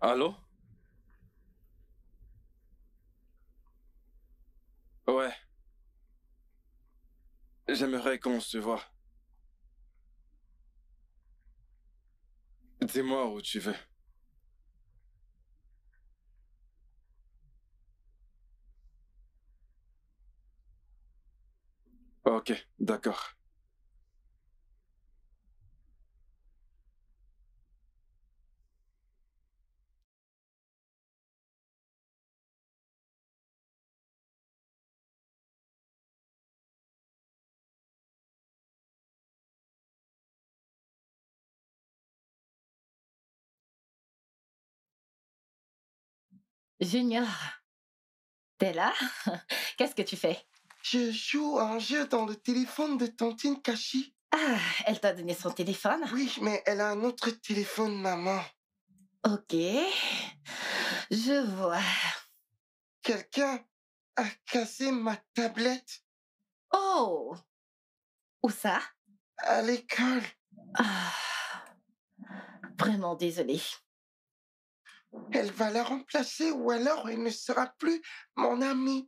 S4: Allô? Ouais. J'aimerais qu'on se voit. Dis-moi où tu veux. Ok, d'accord.
S1: Junior, t'es là? Qu'est-ce que tu fais?
S6: Je joue à un jeu dans le téléphone de Tantine Kashi.
S1: Ah, elle t'a donné son téléphone?
S6: Oui, mais elle a un autre téléphone, maman.
S1: Ok, je vois.
S6: Quelqu'un a cassé ma tablette
S1: Oh! Où ça?
S6: à l'école.
S1: Ah, vraiment désolée.
S6: Elle va la remplacer ou alors elle ne sera plus mon amie.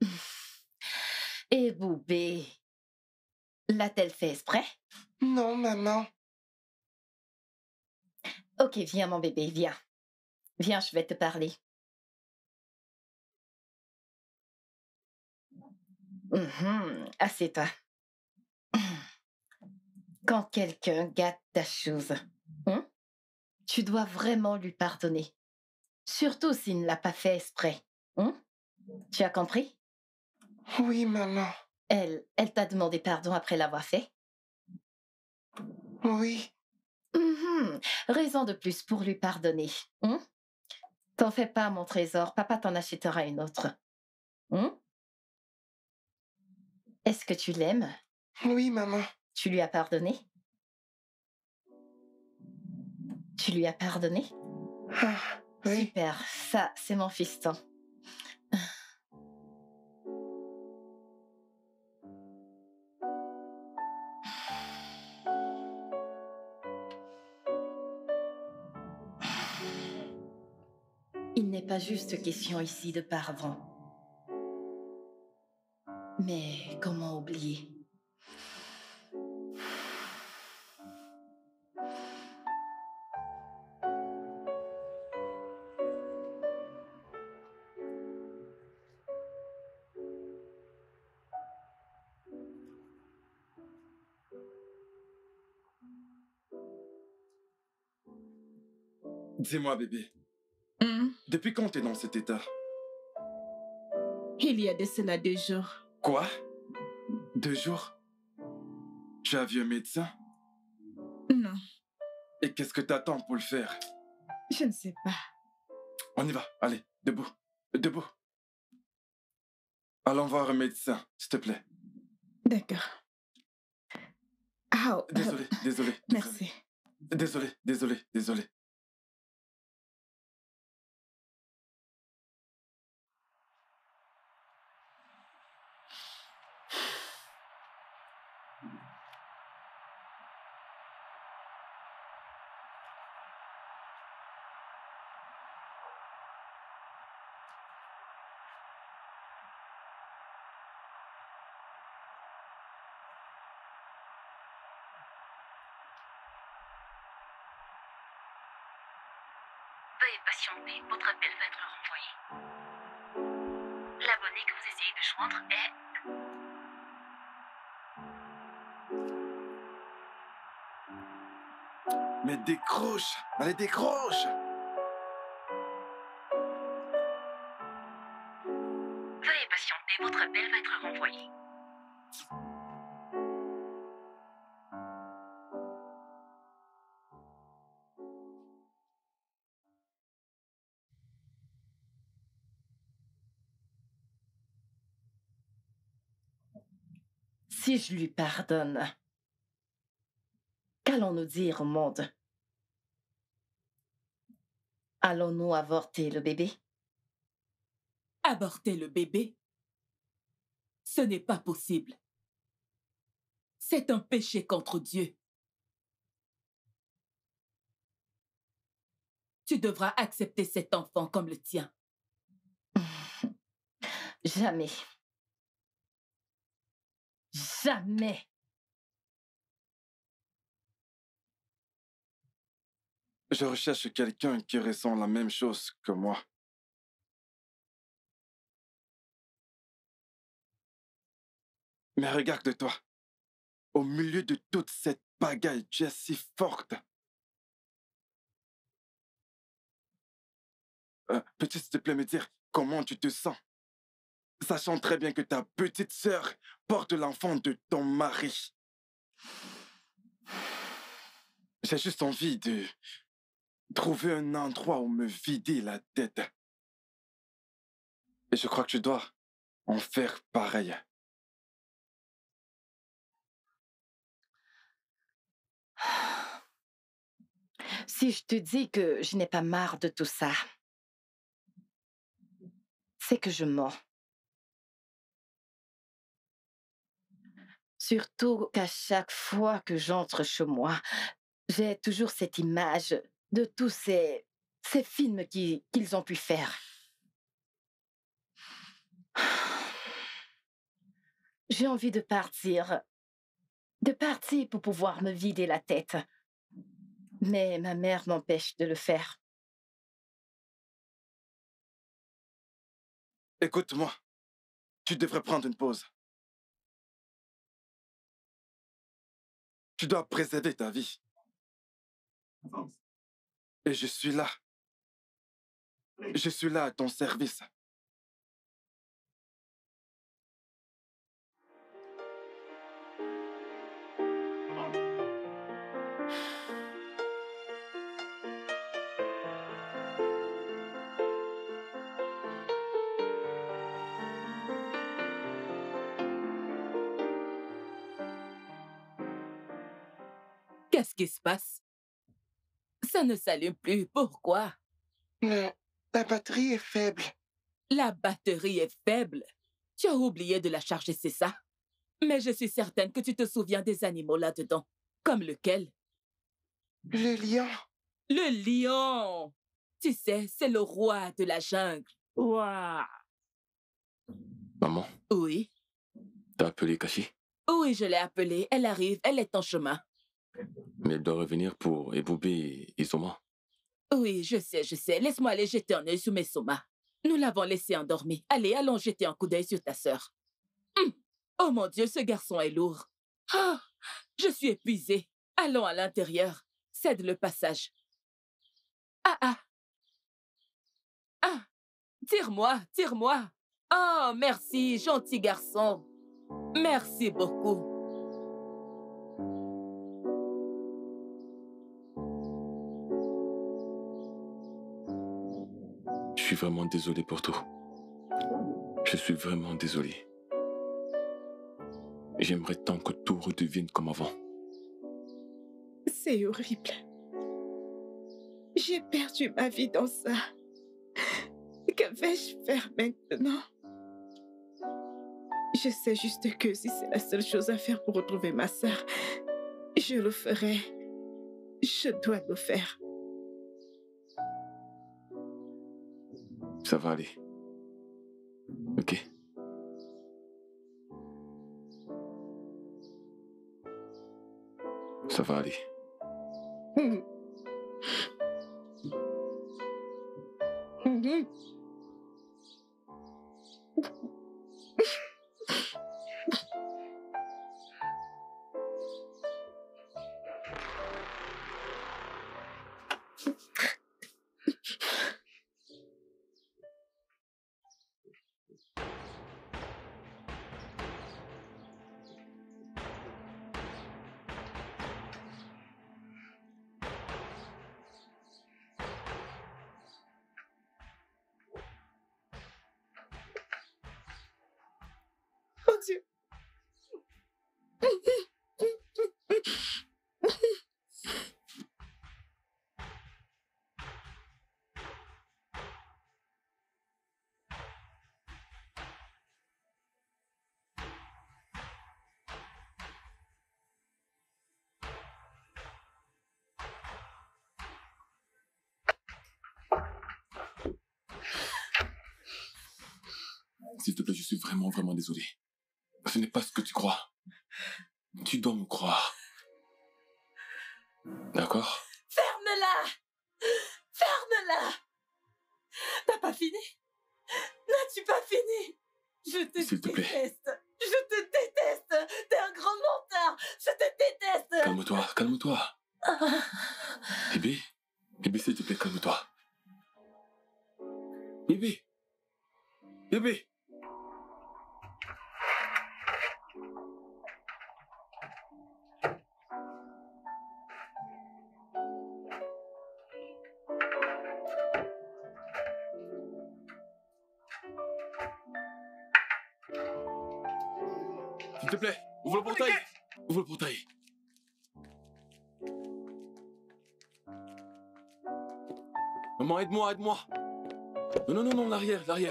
S1: Et Boubé, l'a-t-elle fait exprès?
S6: Non, maman.
S1: Ok, viens mon bébé, viens. Viens, je vais te parler. Assieds-toi. Quand quelqu'un gâte ta chose, tu dois vraiment lui pardonner. Surtout s'il ne l'a pas fait exprès. Tu as compris?
S6: Oui, maman.
S1: Elle t'a demandé pardon après l'avoir fait?
S6: Oui.
S1: Raison de plus pour lui pardonner. T'en fais pas, mon trésor. Papa t'en achètera une autre. Est-ce que tu l'aimes?
S6: Oui, maman.
S1: Tu lui as pardonné? Tu lui as pardonné?
S6: Ah, oui.
S1: Super, ça, c'est mon fiston. Il n'est pas juste question ici de pardon. Mais comment oublier?
S4: Dis-moi, bébé. Depuis quand t'es dans cet état?
S2: Il y a de cela 2 jours.
S4: Quoi? 2 jours? Tu as vu un médecin?
S2: Non,
S4: Et qu'est-ce que t'attends pour le faire?
S2: je ne sais pas.
S4: On y va, allez, debout, debout. Allons voir un médecin, s'il te plaît.
S2: D'accord. Ah,
S4: Désolé.
S2: merci.
S4: Désolé.
S13: Veuillez patienter, votre appel va être renvoyé. L'abonné que vous essayez de joindre est...
S4: Mais décroche! Allez, décroche!
S13: Veuillez patienter, votre appel va être renvoyé.
S1: Si je lui pardonne, qu'allons-nous dire au monde? Allons-nous avorter le bébé?
S3: Avorter le bébé? Ce n'est pas possible. C'est un péché contre Dieu. tu devras accepter cet enfant comme le tien.
S1: Jamais. Jamais.
S4: Je recherche quelqu'un qui ressent la même chose que moi. Mais regarde-toi. Au milieu de toute cette pagaille, tu es si forte. Peux-tu s'il te plaît me dire comment tu te sens? Sachant très bien que ta petite sœur porte l'enfant de ton mari. J'ai juste envie de trouver un endroit où me vider la tête. Et je crois que je dois en faire pareil.
S1: Si je te dis que je n'ai pas marre de tout ça, c'est que je mens. Surtout qu'à chaque fois que j'entre chez moi, j'ai toujours cette image de tous ces films qu'ils ont pu faire. J'ai envie de partir pour pouvoir me vider la tête. Mais ma mère m'empêche de le faire.
S4: Écoute-moi, tu devrais prendre une pause. Tu dois préserver ta vie. Et je suis là. Je suis là à ton service.
S3: Qu'est-ce qui se passe? Ça ne s'allume plus. Pourquoi?
S6: La batterie est faible.
S3: La batterie est faible? Tu as oublié de la charger, c'est ça? Mais je suis certaine que tu te souviens des animaux là-dedans. Comme lequel?
S6: Le lion.
S3: Le lion! Tu sais, c'est le roi de la jungle. Waouh!
S5: Maman?
S3: Oui?
S5: T'as appelé Kashi?
S3: Oui, je l'ai appelée. Elle arrive, elle est en chemin.
S5: Mais elle doit revenir pour ébouber Isoma.
S3: Oui, je sais. Laisse-moi aller jeter un œil sur mes somas. Nous l'avons laissé endormi. Allez, allons jeter un coup d'œil sur ta sœur. Oh mon Dieu, ce garçon est lourd. Ah, je suis épuisée. Allons à l'intérieur. Cède le passage. Ah! Tire-moi. Oh, merci, gentil garçon. Merci beaucoup.
S5: Je suis vraiment désolé pour tout. Je suis vraiment désolé. J'aimerais tant que tout redevienne comme avant.
S2: C'est horrible. J'ai perdu ma vie dans ça. Que vais-je faire maintenant? Je sais juste que si c'est la seule chose à faire pour retrouver ma sœur, je le ferai. Je dois le faire.
S5: Ça va aller. Ok? Ça va aller. S'il te plaît, je suis vraiment, vraiment désolé. Ce n'est pas ce que tu crois. Tu dois me croire. D'accord?
S7: Ferme-la! Ferme-la! T'as pas fini? N'as-tu pas fini? Je te
S5: S'il te plaît.
S7: déteste. Je te déteste. T'es un grand menteur. Je te déteste.
S5: Calme-toi, calme-toi. Bébé, bébé, s'il te plaît, calme-toi. Bébé, bébé. S'il te plaît, ouvre le portail. Ouvre le portail. Maman, aide-moi, aide-moi. Non, non, non, non, l'arrière, l'arrière.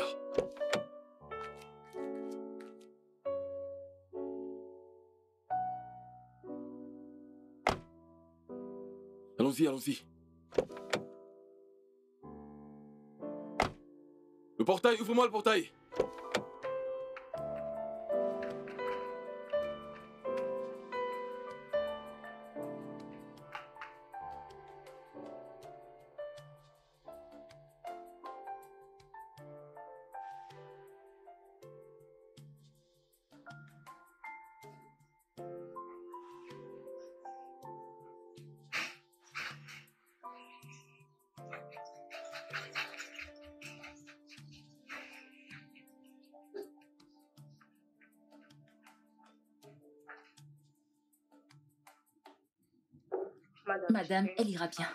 S5: Allons-y, allons-y. Le portail, ouvre-moi le portail.
S7: Madame, elle ira bien.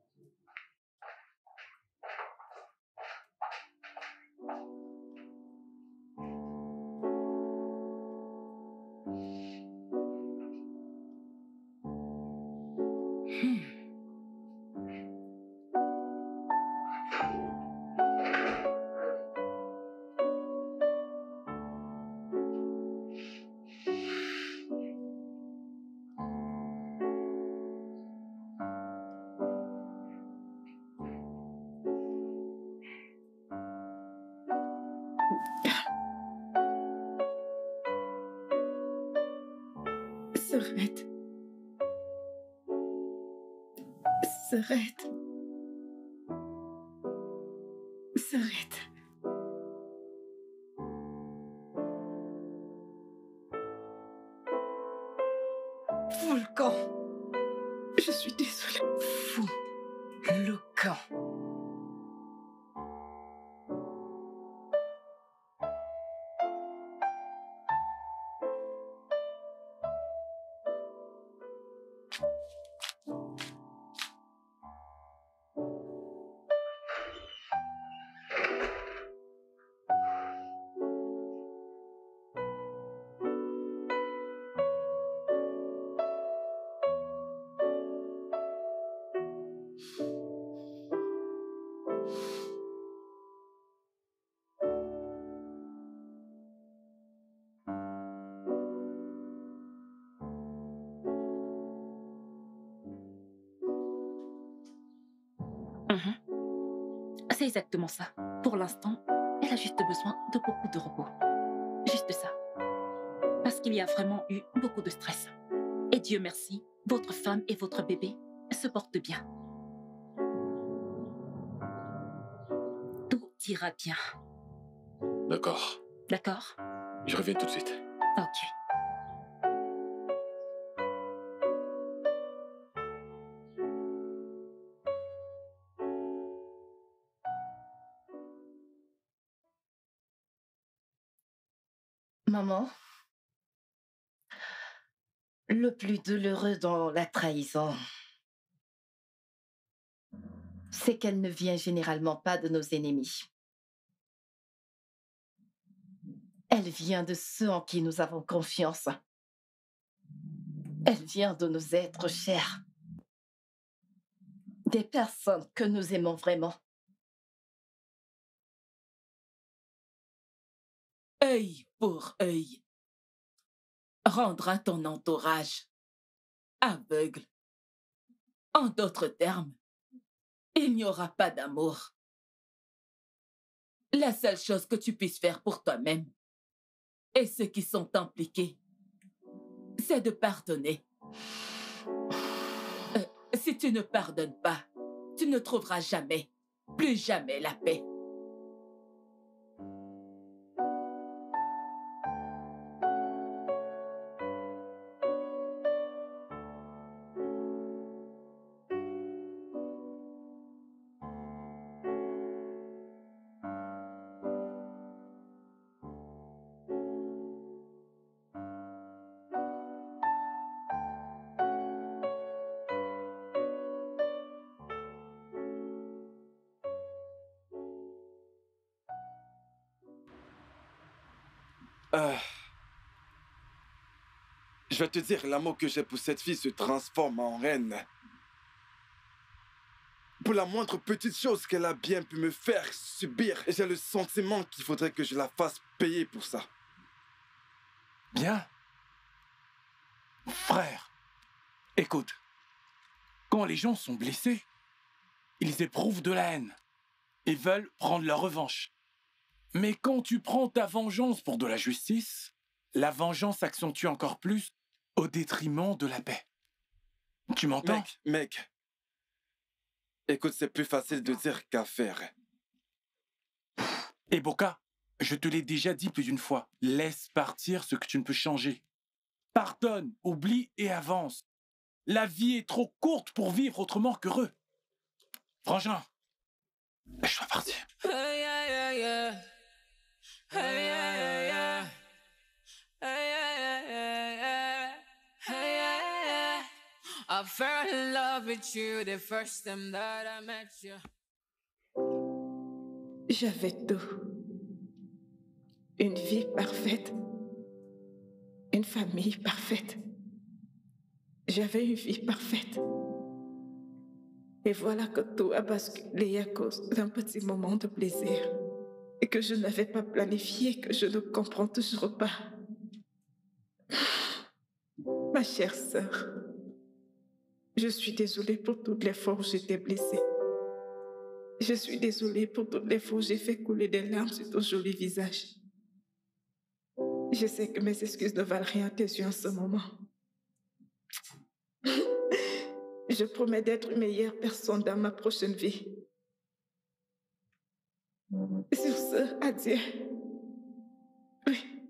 S2: Serette. Serette. Serette.
S1: Volcan.
S2: Je suis désolée.
S1: Fou. Le camp.
S7: C'est exactement ça. Pour l'instant, elle a juste besoin de beaucoup de repos. Juste ça. Parce qu'il y a vraiment eu beaucoup de stress. Et Dieu merci, votre femme et votre bébé se portent bien. Tout ira bien.
S5: D'accord.
S7: D'accord?
S5: Je reviens tout de suite.
S7: Ok.
S1: Maman, le plus douloureux dans la trahison, c'est qu'elle ne vient généralement pas de nos ennemis. Elle vient de ceux en qui nous avons confiance. Elle vient de nos êtres chers. Des personnes que nous aimons vraiment.
S3: Œil pour œil. Rendra ton entourage aveugle. En d'autres termes, il n'y aura pas d'amour. La seule chose que tu puisses faire pour toi-même et ceux qui sont impliqués, c'est de pardonner. Si tu ne pardonnes pas, tu ne trouveras jamais, plus jamais la paix.
S4: Je vais te dire, l'amour que j'ai pour cette fille se transforme en haine. Pour la moindre petite chose qu'elle a bien pu me faire subir, j'ai le sentiment qu'il faudrait que je la fasse payer pour ça.
S9: Bien. Frère, écoute. Quand les gens sont blessés, ils éprouvent de la haine. Ils veulent prendre leur revanche. Mais quand tu prends ta vengeance pour de la justice, la vengeance s'accentue encore plus au détriment de la paix. Tu m'entends?
S4: Mec. Écoute, c'est plus facile de dire qu'à faire.
S9: Et Boka, je te l'ai déjà dit plus d'une fois, laisse partir ce que tu ne peux changer. Pardonne, oublie et avance. La vie est trop courte pour vivre autrement qu'heureux. Frangin, je dois partir.
S11: Hey, yeah, yeah, yeah. Hey, yeah, yeah, yeah. Hey, yeah, yeah, yeah, yeah. Hey, yeah, yeah, yeah. I fell in love with you the first time that I met you.
S2: J'avais tout. Une vie parfaite. Une famille parfaite. J'avais une vie parfaite. Et voilà que tout a basculé à cause d'un petit moment de plaisir. Et que je n'avais pas planifié, que je ne comprends toujours pas. Ma chère sœur, je suis désolée pour toutes les fois où j'étais blessée. Je suis désolée pour toutes les fois où j'ai fait couler des larmes sur ton joli visage. Je sais que mes excuses ne valent rien à tes yeux en ce moment. Je promets d'être une meilleure personne dans ma prochaine vie. Sur ce, adieu. Oui.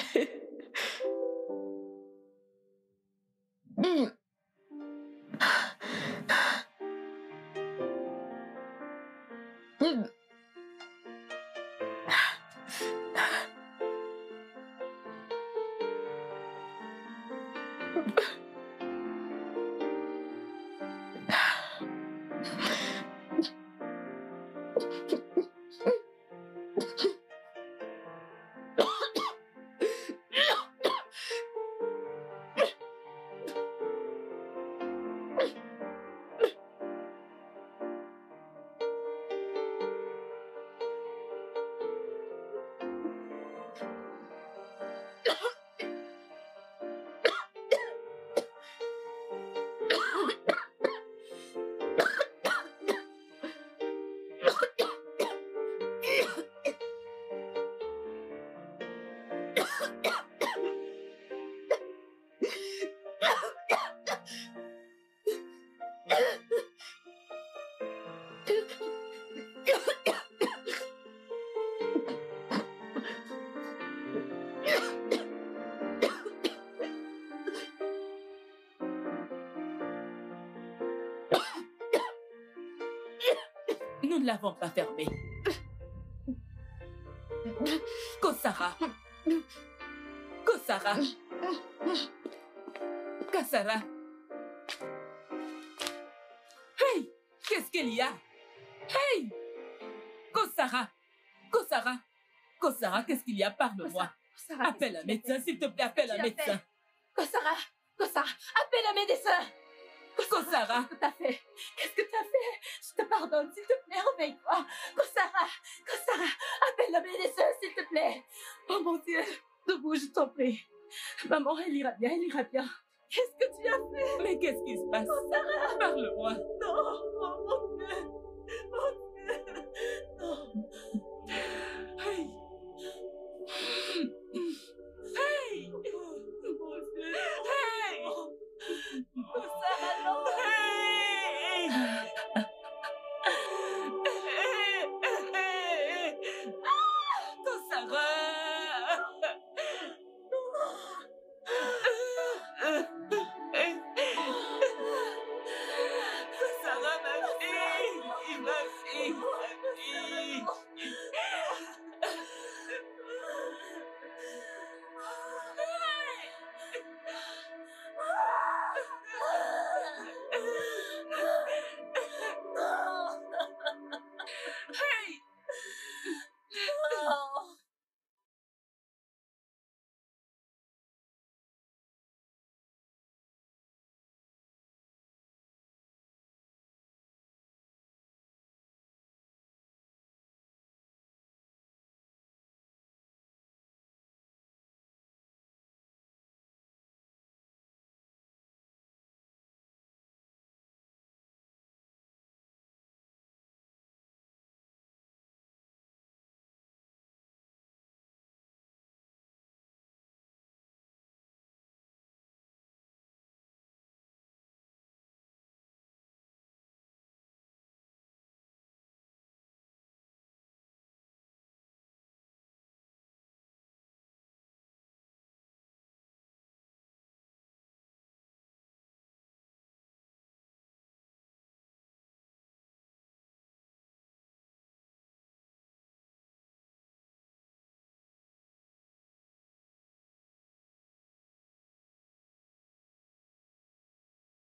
S3: Nous ne l'avons pas fermé. Kosara. Kosara. Kasara. Hey! Qu'est-ce qu'il y a? Hey! Kosara. Kosara. Kosara, qu'est-ce qu'il y a? Parle-moi. Appelle un médecin, s'il te plaît, appelle un médecin.
S1: Kosara, appelle un médecin.
S3: Kosara.
S1: Qu'est-ce que t'as fait? Qu'est-ce que t'as fait? Je te pardonne, s'il te plaît, réveille-toi. Kosara, appelle le médecin, s'il te plaît. Oh mon Dieu, debout, je t'en prie. Maman, elle ira bien, elle ira bien. Qu'est-ce que tu as fait?
S3: Mais qu'est-ce qui se passe?
S1: Kosara,
S3: parle-moi.
S1: Non, oh mon Dieu.